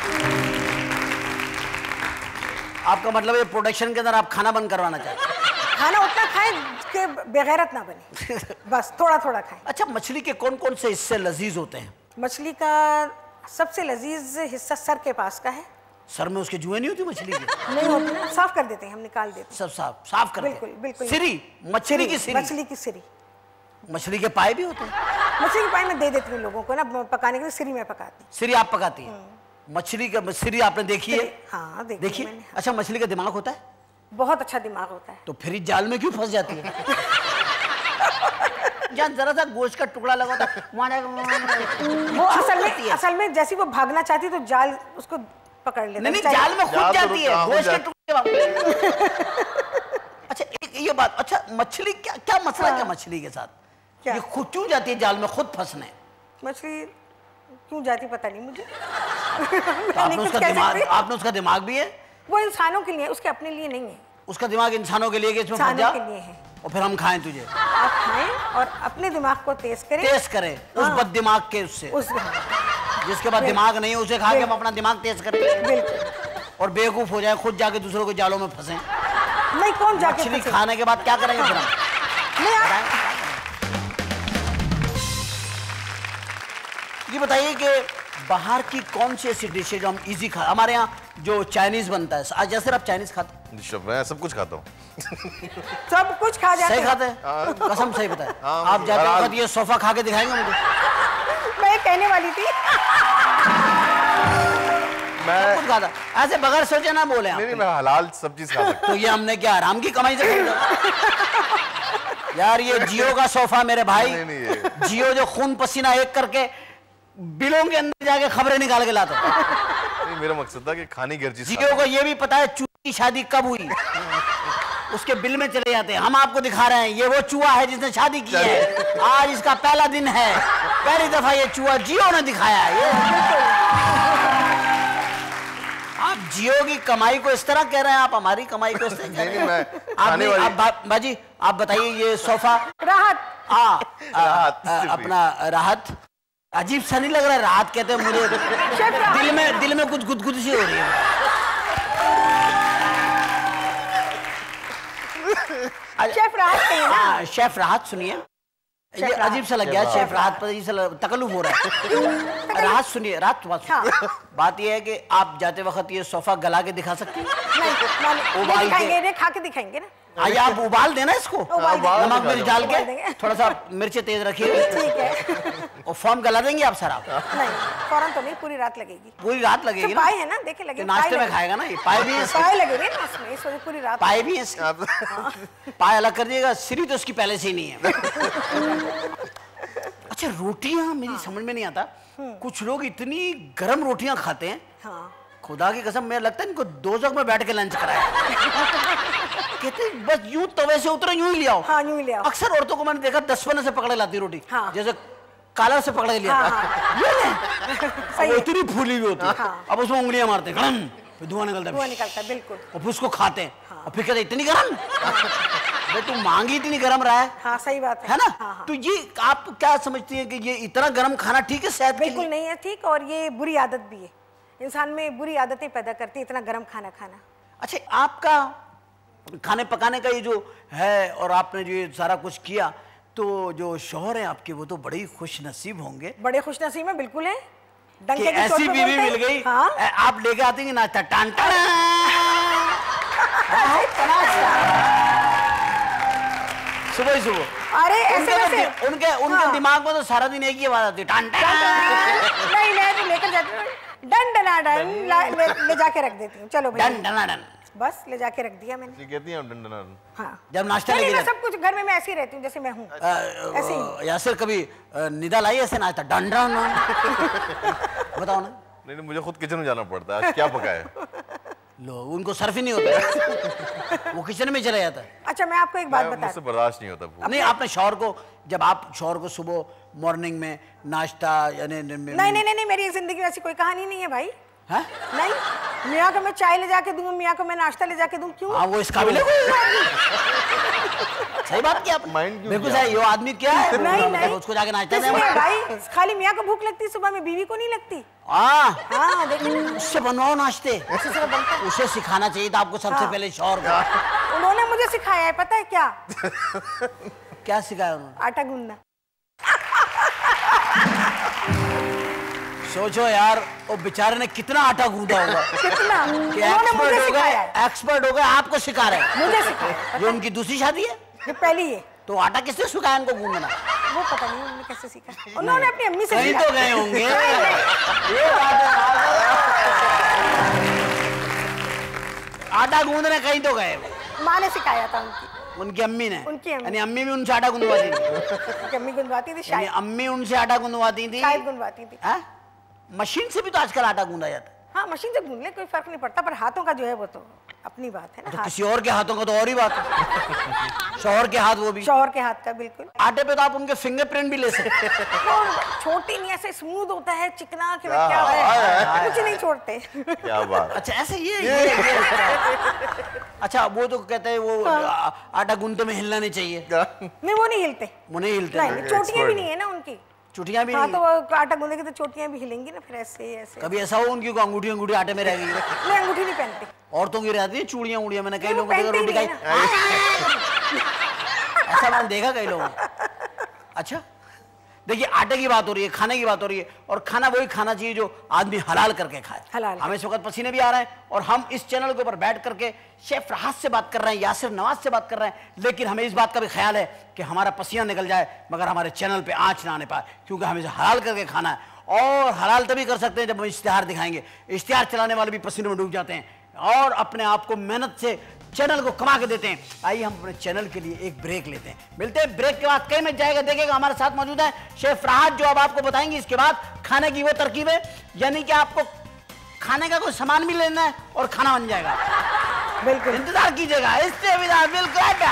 आपका मतलब ये प्रोडक्शन के अंदर आप खाना बंद करवाना चाहते हैं? खाना उतना खाएं कि बेगैरत ना बने, बस थोड़ा थोड़ा खाएं। अच्छा, मछली के कौन कौन से हिस्से लजीज होते हैं? मछली का सबसे लजीज हिस्सा सर के पास का है। सर में उसके जुएं नहीं होती मछली की? नहीं होती, साफ कर देते हैं हम, निकाल देते हैं सब साफ करते हैं। बिल्कुल बिल्कुल। सिरी, मछली की सिरी? मछली की सिरी। मछली के पाए भी होते हैं? मछली के पाए मैं दे देती हूँ लोगों को ना पकाने के लिए, सिरी में पकाती। सिरी आप पकाती हैं? मछली का सिरी आपने देखी है? हाँ देखिए। मैंने। अच्छा, मछली का दिमाग होता है? बहुत अच्छा दिमाग होता है। तो फिर जाल में क्यों फंस जाती है? जहाँ जरा सा गोश्त का टुकड़ा लगा था वो असल में जैसी वो भागना चाहती तो जाल उसको पकड़ लेता। नहीं, जाल में खुद जाती है गोश्त के टुकड़े। अच्छा, ये बात, अच्छा मछली क्या मसला क्या मछली के साथ? ये खुद क्यों जाती है जाल में खुद फंसने? मछली क्यों जाती पता नहीं मुझे। आपने उसका दिमाग भी है? वो इंसानों के लिए, उसके अपने लिए नहीं है। उसका दिमाग इंसानों के लिए, इसमें फंस जा के लिए है। और फिर हम खाएं तुझे? आप खाएं और अपने दिमाग को तेज करें। उस बद दिमाग के उससे, जिसके बाद दिमाग नहीं है उसे खा के हम अपना दिमाग तेज करें और बेवकूफ हो जाए, खुद जाके दूसरों के जालों में फंसे। नहीं, कौन जाके मछली खाने के बाद क्या करेंगे फिर हम? ये बताइए कि बाहर की कौन सी ऐसी डिशेज जो हम इजी खा, हमारे यहाँ जो चाइनीज बनता है, जैसे आप चाइनीज खाते हैं? मैं सब कुछ खाता हूँ। सब कुछ खा जाते सही खाते हैं? कसम सही बताए। आप जाते वक्त ये सोफा खा के दिखाएंगे मुझे? मैं कहने वाली थी। मैं कुछ खाता ऐसे बगैर सोचे ना बोले। नहीं, मैं हलाल सब चीज खा सकता हूं। तो ये हमने क्या आराम की कमाई से यार ये जियो का सोफा मेरे भाई। नहीं, जियो जो खून पसीना एक करके बिलों के अंदर जाके खबरें निकाल के लाता। नहीं, मेरा मकसद था कि खाने की हर चीज। जियो को ये भी पता है चूहे की शादी कब हुई, उसके बिल में चले जाते हैं। हम आपको दिखा रहे हैं ये वो चूहा है जिसने शादी की है, आज इसका पहला दिन है, पहली दफा ये चूहा जियो ने दिखाया है। आप जियो की कमाई को इस तरह कह रहे हैं, आप हमारी कमाई को इस तरह कह रहे हैं। आप बाजी आप बताइए ये सोफा राहत अपना राहत अजीब सा नहीं लग रहा है? राहत कहते हैं मुझे दिल में कुछ गुदगुदी सी हो रही है। शेफ राहत कहिए ना। शेफ राहत सुनिए, ये अजीब सा लग गया शेफ राहत पर, अजीब सा तकल्लुफ हो रहा है। राहत सुनिए, राहत बात ये है कि आप जाते वक्त ये सोफा गला के दिखा सकती हैं? उबाल के खा के दिखाएंगे ना। आइए आप उबाल देना इसको, नमक मिर्च डाल के, थोड़ा सा मिर्ची तेज रखिए, ठीक है, और फॉर्म गला देंगे आप सर? आप नहीं, फौरन तो नहीं, पूरी रात लगेगी। पूरी रात लगेगी ना? पाए है ना, देखे लगे नाश्ते में खाएगा ना, ये पाए भी पाए लगेंगे ना उसमें, इस वजह पूरी रात पाए भी हैं। पाए अलग कर दिएगा, सिरी तो उसकी पहले से ही नहीं है। अच्छा रोटियां मेरी समझ में नहीं आता, कुछ लोग इतनी गर्म रोटियां खाते हैं। हाँ। खुदा की कसम, मेरा लगता है इनको दोजख में बैठ के लंच कराया। कहते बस यूं तवे से उतरो यूं ही ले आओ। हाँ, यूं ही ले आओ। अक्सर औरतों को मैंने देखा 10 पन्ने से पकड़े लाती रोटी। हाँ। जैसे कालर से पकड़ लिया। वो इतनी फूली हुई होती है, अब उसमें उंगलियां मारते हैं, धुआं निकलता है, बिल्कुल, और फिर उसको खाते हैं, और फिर कहते इतनी गर्म। भाई तू मांगी इतनी गर्म रहा है। हाँ, सही बात है ना। तो ये आप क्या समझती हैं कि ये इतना गर्म खाना ठीक है सेहत के लिए? बिल्कुल नहीं है ठीक, और ये बुरी आदत भी है, इंसान में बुरी आदतें पैदा करती है इतना गर्म खाना खाना। अच्छा आपका खाने पकाने का ये जो है, और आपने जो ये सारा कुछ किया, तो जो शौहर हैं आपके वो तो बड़े ही खुश नसीब होंगे। बड़े खुश नसीब है, बिल्कुल है। कि ऐसी बीवी मिल गई। हाँ? आप लेके आती हैं नाश्ता, टान टान सुबह ही सुबह। अरे ऐसे उनके दिमाग में तो सारा दिन एक ही आवाज आती है, टान टान। नहीं, मैं लेकर जाती हूँ, डन डना डन ले जाके रख देती हूँ। चलो डन डना डन, बस ले जाके रख दिया मैंने। कहती हैं डन डना। हाँ, जब नाश्ता लेके सब कुछ घर में मैं ऐसे ही रहती हूँ जैसे मैं हूँ, ऐसे ही। यासिर कभी निदा लाई ऐसे नाश्ता डन डन? बताओ ना। नहीं, मुझे खुद किचन में जाना पड़ता है। आज क्या पका है? लो, उनको सर्फ ही नहीं होता है। वो किचन में चला जाता है। अच्छा मैं आपको एक बात बता, मुझसे बर्दाश्त नहीं होता। नहीं, आपने शौहर को, जब आप शौहर को सुबह मॉर्निंग में नाश्ता नहीं, मेरी जिंदगी में ऐसी कोई कहानी नहीं है भाई। है? नहीं, मियाँ को मैं चाय ले जाके दूं, मियाँ को मैं नाश्ता ले जाके दूं, क्यों? हाँ, वो इस काबिल है। सही बात क्या? बिल्कुल सही। वो आदमी क्या है? नहीं, उसको जाके नाश्ता दे भाई। खाली मियाँ को भूख लगती है सुबह में, बीवी को नहीं लगती। हाँ, उससे बनवाओ नाश्ते, उसे सिखाना चाहिए था आपको सबसे पहले शौहर को। उन्होंने मुझे सिखाया है, पता है क्या? क्या सिखाया उन्होंने? आटा गूंदना। सोचो यार, वो बेचारे ने कितना आटा गूंदा होगा। कितना? एक्सपर्ट हो गए, आपको सिखा रहे हैं। मुझे सिखाया। ये उनकी दूसरी शादी है? ये पहली है। तो आटा किसने सिखाया इनको गूंदना? वो पता नहीं उन्होंने कैसे सीखा। उन्होंने अपनी अम्मी से कहीं तो गए होंगे। ये बात है, आटा गूंदने कहीं तो गए। माँ ने सिखाया था उनकी अम्मी ने। यानी अम्मी भी उनसे आटा गुंदवाती थी? उनकी अम्मी गुंदवाती थी शायद। अम्मी उनसे आटा गुंदवाती थी? शायद गुंदवाती थी। मशीन से भी तो आजकल आटा गूंदा जाता है। हाँ, मशीन से गूंद ले, कोई फर्क नहीं पड़ता, पर हाथों का जो है वो तो अपनी बात है ना। तो किसी और के हाथों का तो और ही बात है। शौहर के हाथ, वो भी शौहर के हाथ का। बिल्कुल। आटे पे तो आप उनके फिंगरप्रिंट भी ले सकते। छोटी नहीं, ऐसे स्मूथ होता है, चिकना के क्या है, कुछ नहीं छोड़ते। क्या बात। अच्छा ऐसे ये अच्छा वो तो कहते हैं वो आटा गूंदते में हिलना नहीं चाहिए। नहीं, वो नहीं हिलते। वो नहीं हिलते। चोटियां भी नहीं है ना उनकी। चुटियां भी हाँ, नहीं। तो वो आटा गूंदेगी तो चोटियां भी हिलेंगी ना, फिर ऐसे। कभी ऐसा हो उनकी अंगूठी आटे में रह गई? नहीं, अंगूठी नहीं पहनती। औरतों की रहती है चूड़ियां उड़ियां। मैंने कई लोगों को रोटी खाई, ऐसा मैंने देखा कई लोगों। अच्छा देखिए आटे की बात हो रही है, खाने की बात हो रही है, और खाना वही खाना चाहिए जो आदमी हलाल करके खाए। हमें इस वक्त पसीने भी आ रहे हैं और हम इस चैनल के ऊपर बैठ करके शेफ राहत से बात कर रहे हैं, यासिर नवाज से बात कर रहे हैं, लेकिन हमें इस बात का भी ख्याल है कि हमारा पसीना निकल जाए मगर हमारे चैनल पे आंच ना आने पाए, क्योंकि हमें हलाल करके खाना है। और हलाल तभी कर सकते हैं जब हम इश्तिहार दिखाएंगे। इश्तिहार चलाने वाले भी पसीने में डूब जाते हैं और अपने आप को मेहनत से चैनल को कमा के देते हैं। आइए हम अपने चैनल के लिए एक ब्रेक लेते हैं, मिलते हैं ब्रेक के बाद। कई में जाएगा देखेगा, हमारे साथ मौजूद है शेफ राहत जो अब आपको बताएंगे इसके बाद खाने की वो तरकीबें, यानी कि आपको खाने का कोई सामान भी लेना है और खाना बन जाएगा। बिल्कुल इंतजार कीजिएगा, इससे विदा, बिल्कुल।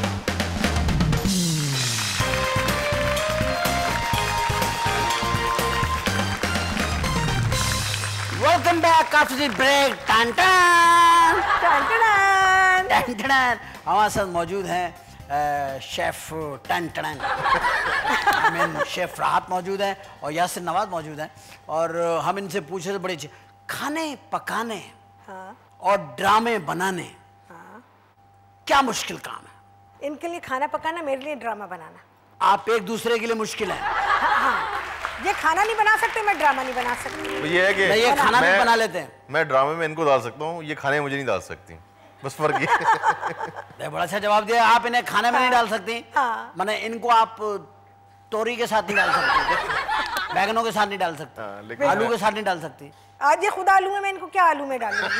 Welcome back after the break. टन टन टन टन टन टन। हमारे साथ मौजूद हैं शेफ टन टन शेफ राहत मौजूद हैं और यासिर नवाज मौजूद हैं, और हम इनसे पूछे थे बड़े खाने पकाने और ड्रामे बनाने क्या मुश्किल काम है? इनके लिए खाना पकाना, मेरे लिए ड्रामा बनाना। आप एक दूसरे के लिए मुश्किल है। हाँ, ये खाना नहीं बना सकते, मैं ड्रामा नहीं बना सकती। तो ये है कि ये खाना भी बना लेते हैं। मैं ड्रामे में इनको डाल सकता हूँ, ये खाने में मुझे नहीं डाल सकती, बस फर्क ये। बड़ा अच्छा जवाब दिया। आप इन्हें खाने में नहीं डाल सकती, माने इनको आप तोरी के साथ नहीं डाल सकती, बैगनों के साथ नहीं डाल सकती, आलू के साथ नहीं डाल सकती। आज ये खुद आलू में, मैं इनको क्या आलू में डालूंगी?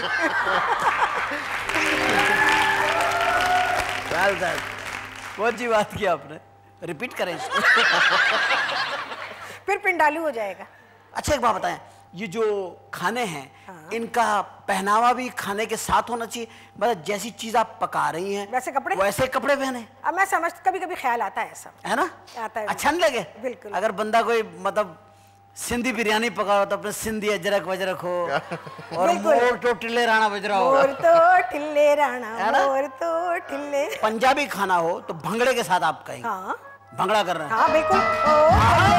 बहुत अच्छी बात की आपने, रिपीट करें। फिर पिंडालू हो जाएगा। अच्छा एक बात बताएं, ये जो खाने हैं इनका पहनावा भी खाने के साथ होना चाहिए, मतलब जैसी चीज आप पका रही हैं वैसे कपड़े पहने। अब मैं समझ, कभी कभी ख्याल आता है ऐसा, है ना? आता है। अच्छा नहीं लगे? बिल्कुल। अगर बंदा कोई मतलब सिंधी बिरयानी पका हो तो अपने सिंधी अजरक वजरक हो और मोर तो टिल्ले राणा बज रहा हो, मोर तो टिल्ले राणा, मोर तो टिल्ले। पंजाबी खाना हो तो भंगड़े के साथ आप कहेंगे। हाँ, भंगड़ा कर रहे हैं। हाँ बिल्कुल।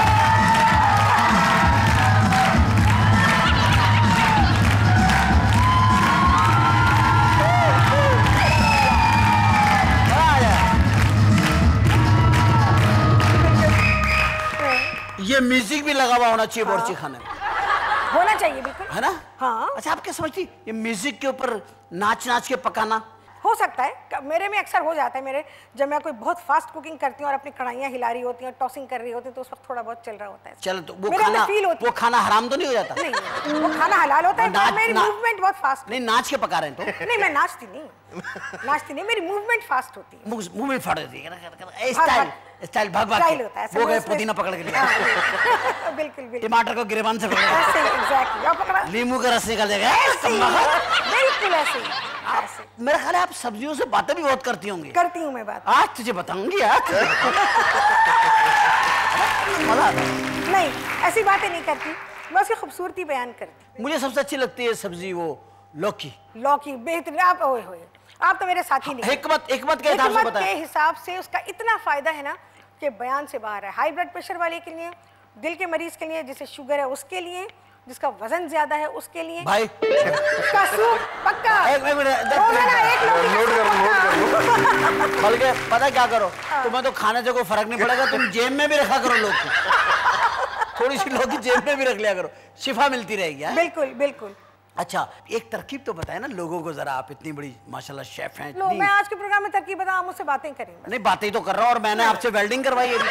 ये म्यूजिक भी लगा हुआ होना चाहिए बोर्ची खाने में, होना चाहिए बिल्कुल, है ना? हाँ। अच्छा आप क्या समझती, ये म्यूजिक के ऊपर नाच नाच के पकाना हो सकता है? मेरे में अक्सर हो जाता है। मेरे जब मैं कोई बहुत फास्ट कुकिंग करती हूँ और अपनी कढ़ाइयाँ हिला रही होती हैं, टॉसिंग कर रही होती है, तो उस वक्त थोड़ा बहुत चल रहा होता है। चलो तो वो खाना हराम तो नहीं हो जाता? नहीं, वो खाना हलाल होता है। मेरी मूवमेंट बहुत फास्ट। नहीं नाच के पका रहे हैं तो? नहीं, मैं नाचती नहीं, मेरी मूवमेंट फास्ट होती है। मूवमेंट फाड़ देती है, स्टाइल भाग भाग होता है। वो गए पुदीना पकड़ के लिया, बिल्कुल बिल्कुल, टमाटर को गिरेबान से पकड़ा, नींबू का रस निकल जाएगा, बिल्कुल ऐसे ही। मेरा ख्याल है आप सब्जियों से बातें भी बहुत करती होंगी। करती हूँ मैं बात, आज तुझे बताऊंगी आज। मजा आता है। नहीं, ऐसी बातें नहीं करती, मैं उसकी खूबसूरती बयान करती। मुझे सबसे अच्छी लगती है सब्जी वो लौकी बेहतरीन। आप आप तो मेरे साथी नहीं। हिकमत के हिसाब से उसका इतना फायदा है ना कि बयान से बाहर है। हाई ब्लड प्रेशर वाले के लिए, दिल के मरीज के लिए, जिसे शुगर है उसके लिए, जिसका वजन ज्यादा है उसके लिए भाई का सूप पक्का। एक बल्कि पता क्या करो, तुम्हें तो खाने से कोई फर्क नहीं पड़ेगा, तुम जेब में भी रखा करो, लोग थोड़ी सी लोग जेब में भी रख लिया करो, शिफा मिलती रहेगी। बिल्कुल बिल्कुल। अच्छा एक तरकीब तो बताए ना लोगों को जरा, आप इतनी बड़ी माशाल्लाह शेफ हैं। मैं आज के प्रोग्राम में तरकीब बताऊं, आप मुझसे बातें करेंगे? नहीं बातें तो कर रहा हूँ, और मैंने आपसे वेल्डिंग करवाई है,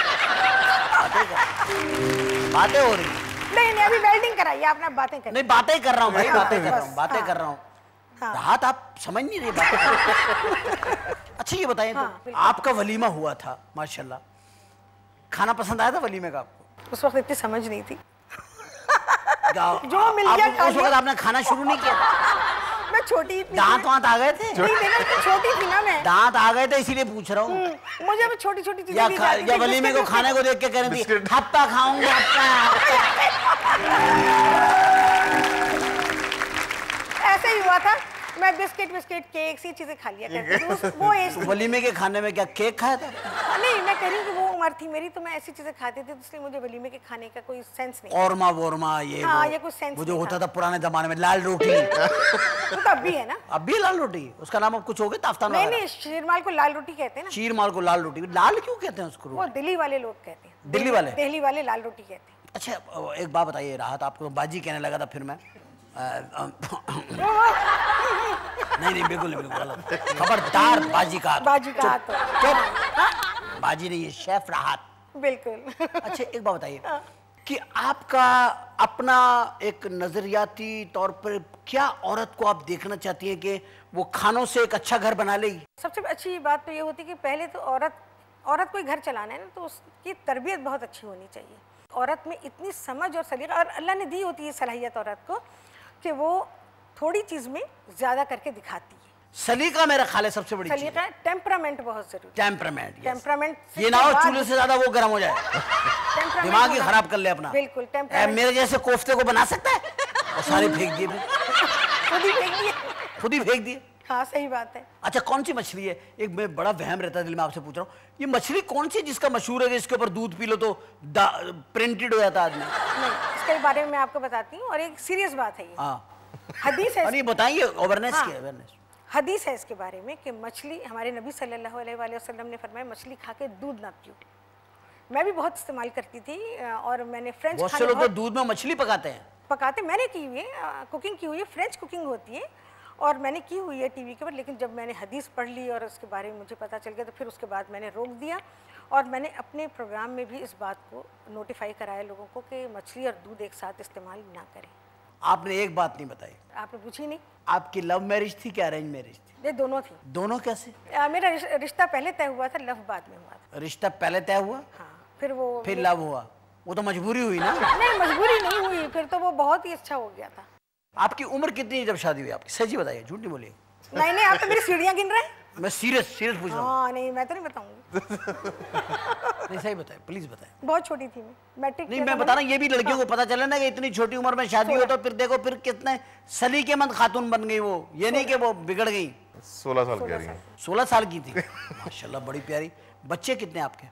बातें हो रही। नहीं अभी वेल्डिंग कराइए, आपने बातें कर। नहीं बातें कर रहा हूँ भाई, बातें कर रहा हूँ। राहत आप समझ नहीं रही बातें। अच्छा ये बताइए तो आपका वलीमा हुआ था माशाल्लाह, खाना पसंद आया था वलीमे का आपको? उस वक्त इतनी समझ नहीं थी, जो मिल गया उस वक्त आपने खाना शुरू नहीं किया? मैं छोटी, दांत आ गए थे? छोटी थी ना मैं, दांत आ गए थे इसीलिए पूछ रहा हूँ। मुझे अभी छोटी छोटी चीजें या वलीमे को खाने को देख के कह रही थी हफ्ता खाऊंगी ऐसे ही हुआ था। मैं बिस्किट केक, ये चीजें खा लिया करती थी। वो एज वलीमे के खाने में क्या केक खाया था? नहीं, मैं कह रही हूँ कि वो उम्र थी मेरी, तो मैं ऐसी चीजें खाती थी, इसलिए मुझे वलीमे के खाने का कोई सेंस नहीं। औरमा वोरमा ये कुछ सेंस वो जो होता था पुराने जमाने में, लाल रोटी वो तो अब भी है ना? अब भी लाल रोटी, उसका नाम अब कुछ हो गया ताफ्तान? नहीं, शीरमाल को लाल रोटी कहते हैं ना। शीरमाल को लाल रोटी, लाल क्यों कहते हैं उसको? वो दिल्ली वाले लोग कहते हैं। दिल्ली वाले? दिल्ली वाले लाल रोटी कहते हैं। अच्छा एक बात बताइए राहत, आपको बाजी कहने लगा था फिर मैं नहीं बिल्कुल गलत, खबरदार बाजी का तो बाजी नहीं है, शेफ राहत। बिल्कुल। अच्छा एक बात बताइए कि आपका अपना एक नजरियाती तौर पर क्या औरत को आप देखना चाहती हैं कि वो खानों से एक अच्छा घर बना लेगी? सबसे अच्छी बात तो ये होती है कि पहले तो औरत कोई घर चलाना है ना, तो उसकी तरबियत बहुत अच्छी होनी चाहिए। औरत में इतनी समझ और सलीका, और अल्लाह ने दी होती है सलाहियत औरत को कि वो थोड़ी चीज में ज्यादा करके दिखाती है। सलीका मेरा ख्याल है सबसे बड़ी चीज है। टेम्परामेंट बहुत जरूरी। टेम्परामेंट ये ना हो चूल्हे से ज्यादा वो गर्म हो जाए, दिमाग ही खराब कर ले अपना। बिल्कुल। मेरे जैसे कोफ्ते को बना सकता है और सारे फेंक दिए, खुद ही फेंक दिए। हाँ सही बात है। अच्छा कौन सी मछली है, एक मैं बड़ा वहम रहता है दिल में, आपसे पूछ रहा हूँ, ये मछली कौन सी जिसका मशहूर है कि इसके ऊपर दूध पी लो तो प्रिंटेड हो जाता आदमी? नहीं, इसके बारे में मैं आपको बताती हूँ, और एक सीरियस बात है ये। हदीस है। अरे बताइए अवेयरनेस की अवेयरनेस। हदीस है इसके बारे में कि मछली, हमारे नबी सल्लल्लाहु अलैहि वसल्लम ने फरमाया मछली खा के दूध ना पियो। मैं भी बहुत इस्तेमाल करती थी, और मैंने फ्रेंच बहुत से लोग तो दूध में मछली पकाते, मैंने की हुई है, कुकिंग की हुई है, फ्रेंच कुकिंग होती है, और मैंने की हुई है टीवी के ऊपर। लेकिन जब मैंने हदीस पढ़ ली और उसके बारे में मुझे पता चल गया, तो फिर उसके बाद मैंने रोक दिया, और मैंने अपने प्रोग्राम में भी इस बात को नोटिफाई कराया लोगों को कि मछली और दूध एक साथ इस्तेमाल ना करें। आपने एक बात नहीं बताई। आपने पूछी नहीं। आपकी लव मैरिज थी क्या अरेंज मैरिज थी? ये दोनों थी। दोनों कैसे? मेरा रिश्ता पहले तय हुआ था, लव बाद में हुआ था। रिश्ता पहले तय हुआ? हाँ, फिर लव हुआ। वो तो मजबूरी हुई ना? नहीं मजबूरी नहीं हुई, फिर तो वो बहुत ही अच्छा हो गया था। आपकी उम्र कितनी है जब शादी हुई आपकी? सही बताइए, झूठ नहीं बोलिए। नहीं आप तो मेरी सीढ़ियाँ गिन रहे हैं। मैं सीरियस पूछ रहा हूँ। हाँ नहीं, मैं तो नहीं बताऊंगी। नहीं सही बताए, प्लीज बताए। बहुत छोटी थी मैं, मैट्रिक नहीं मैं बता रहा हूँ, ये भी लड़कियों को पता चले ना कि इतनी छोटी उम्र में शादी हो, तो फिर देखो फिर कितने सलीकेमंद खातून बन गई वो, ये नहीं कि वो बिगड़ गई। 16 साल कह रही है। 16 साल की थी, माशाल्लाह बड़ी प्यारी। बच्चे कितने आपके?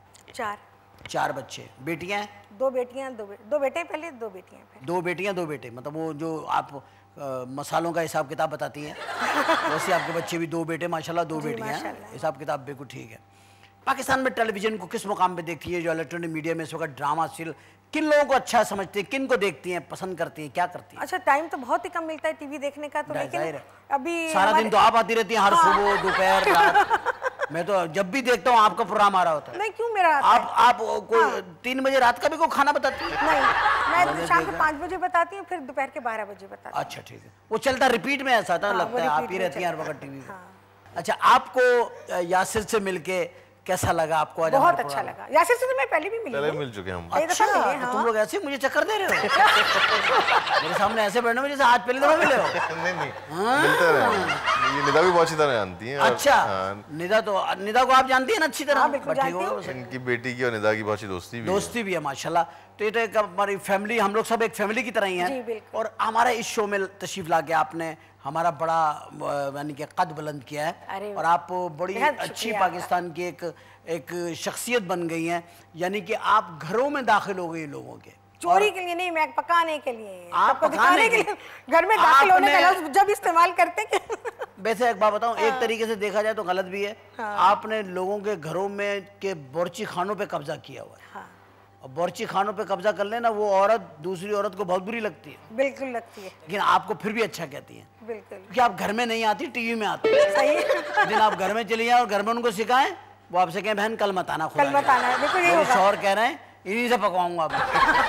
4 बच्चे। बेटियां हैं? 2 बेटियां, 2 बेटे, पहले 2 बेटियां। 2 बेटियां 2 बेटे, मतलब वो जो आप मसालों का हिसाब किताब बताती हैं वैसे आपके बच्चे भी 2 बेटे माशाल्लाह, 2 बेटियां हैं, हिसाब किताब बिल्कुल ठीक है। पाकिस्तान में टेलीविजन को किस मुकाम पे देखती है, जो इलेक्ट्रॉनिक मीडिया में इस वक्त ड्रामा सीरियल, किन लोगों को अच्छा समझते हैं, किन को देखती हैं, पसंद करती हैं, क्या करती हैं? अच्छा टाइम तो बहुत ही कम मिलता है टीवी देखने का, तो लेकिन अभी सारा दिन तो आप आती रहती हैं, हर सुबह दोपहर रात। मैं तो जब भी देखता हूँ आपका प्रोग्राम आ रहा होता है। नहीं क्यों मेरा आप कोई 3 बजे रात का भी कोई खाना बताती है? नहीं, मैं शाम को 5 बजे बताती हूँ, फिर दोपहर के 12 बजे बताती हूँ। अच्छा ठीक है, वो चलता रिपीट में ऐसा था, लगता है आप ही रहती हैं हर वक्त टीवी में। अच्छा आपको यासिर से मिलके कैसा लगा आपको? आज बहुत अच्छा लगा। यासिर से तो मैं पहले भी मिल चुके हम। अच्छा तो तुम लोग ऐसे मुझे चक्कर दे रहे हो मेरे सामने ऐसे बैठने में जैसे आज पहली दफा मिले हो। नहीं मिलते रहे। ये निदा भी बहुत अच्छी तरह जानती है। अच्छा निदा को आप जानती हैं ना अच्छी तरह? इनकी बेटी की और निदा की बहुत अच्छी दोस्ती भी है माशाल्लाह। तो ये तो एक हमारी फैमिली, हम लोग सब एक फैमिली की तरह ही हैं। और हमारा इस शो में तशरीफ ला के आपने हमारा बड़ा यानी कि कद बुलंद किया है, और आप बड़ी अच्छी पाकिस्तान की एक शख्सियत बन गई हैं, यानी कि आप घरों में दाखिल हो गई लोगों के। चोरी के लिए नहीं, मैं पकाने के लिए, आपको दिखाने के लिए घर में दाखिल होने का लफ्ज़ जब इस्तेमाल करते हैं। वैसे एक बात बताऊं, एक तरीके से देखा जाए तो गलत भी है। आपने लोगों के घरों में के बावर्ची खानों पे कब्जा किया हुआ है। और बावर्ची खानों पे कब्जा कर लेना, वो औरत दूसरी औरत को बहुत बुरी लगती है। बिल्कुल लगती है, लेकिन आपको फिर भी अच्छा कहती है। बिल्कुल, क्योंकि आप घर में नहीं आती, टीवी में आती है। सही। लेकिन आप घर में चली जाए और घर में उनको सिखाएं, वो आपसे कहें बहन कल मत आना, कल मत आना, मेरे शौहर कह रहे हैं इन्हीं से पकवाऊंगा आप।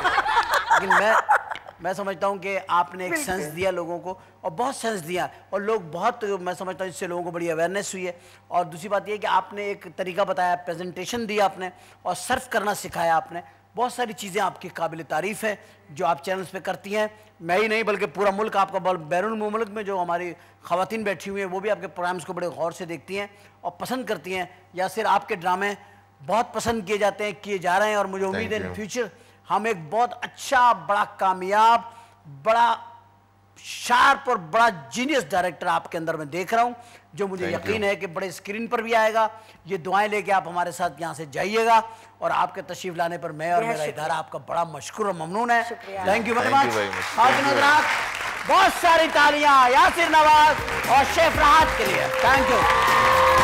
लेकिन मैं समझता हूँ कि आपने एक सेंस दिया लोगों को, और बहुत सेंस दिया, और लोग बहुत, मैं समझता हूँ इससे लोगों को बड़ी अवेयरनेस हुई है। और दूसरी बात ये कि आपने एक तरीका बताया, प्रेजेंटेशन दिया आपने, और सर्व करना सिखाया आपने। बहुत सारी चीज़ें आपकी काबिल तारीफ़ है जो आप चैनल्स पे करती हैं। मैं ही नहीं बल्कि पूरा मुल्क आपका, बैरून मुल्क में जो हमारी ख़वातीन बैठी हुई हैं वो भी आपके प्रोग्राम्स को बड़े गौर से देखती हैं और पसंद करती हैं। या सिर्फ आपके ड्रामे बहुत पसंद किए जाते हैं, किए जा रहे हैं, और मुझे उम्मीद है इन फ्यूचर हम एक बहुत अच्छा, बड़ा कामयाब, बड़ा शार्प और बड़ा जीनियस डायरेक्टर आपके अंदर मैं देख रहा हूं, जो मुझे यकीन है कि बड़े स्क्रीन पर भी आएगा। ये दुआएं लेके आप हमारे साथ यहाँ से जाइएगा, और आपके तशरीफ लाने पर मैं और मेरा इदारा आपका बड़ा मशकूर और ममनून है। Thank you very much. बहुत सारी तालियां यासिर नवाज और शेफ राहत के लिए। Thank you.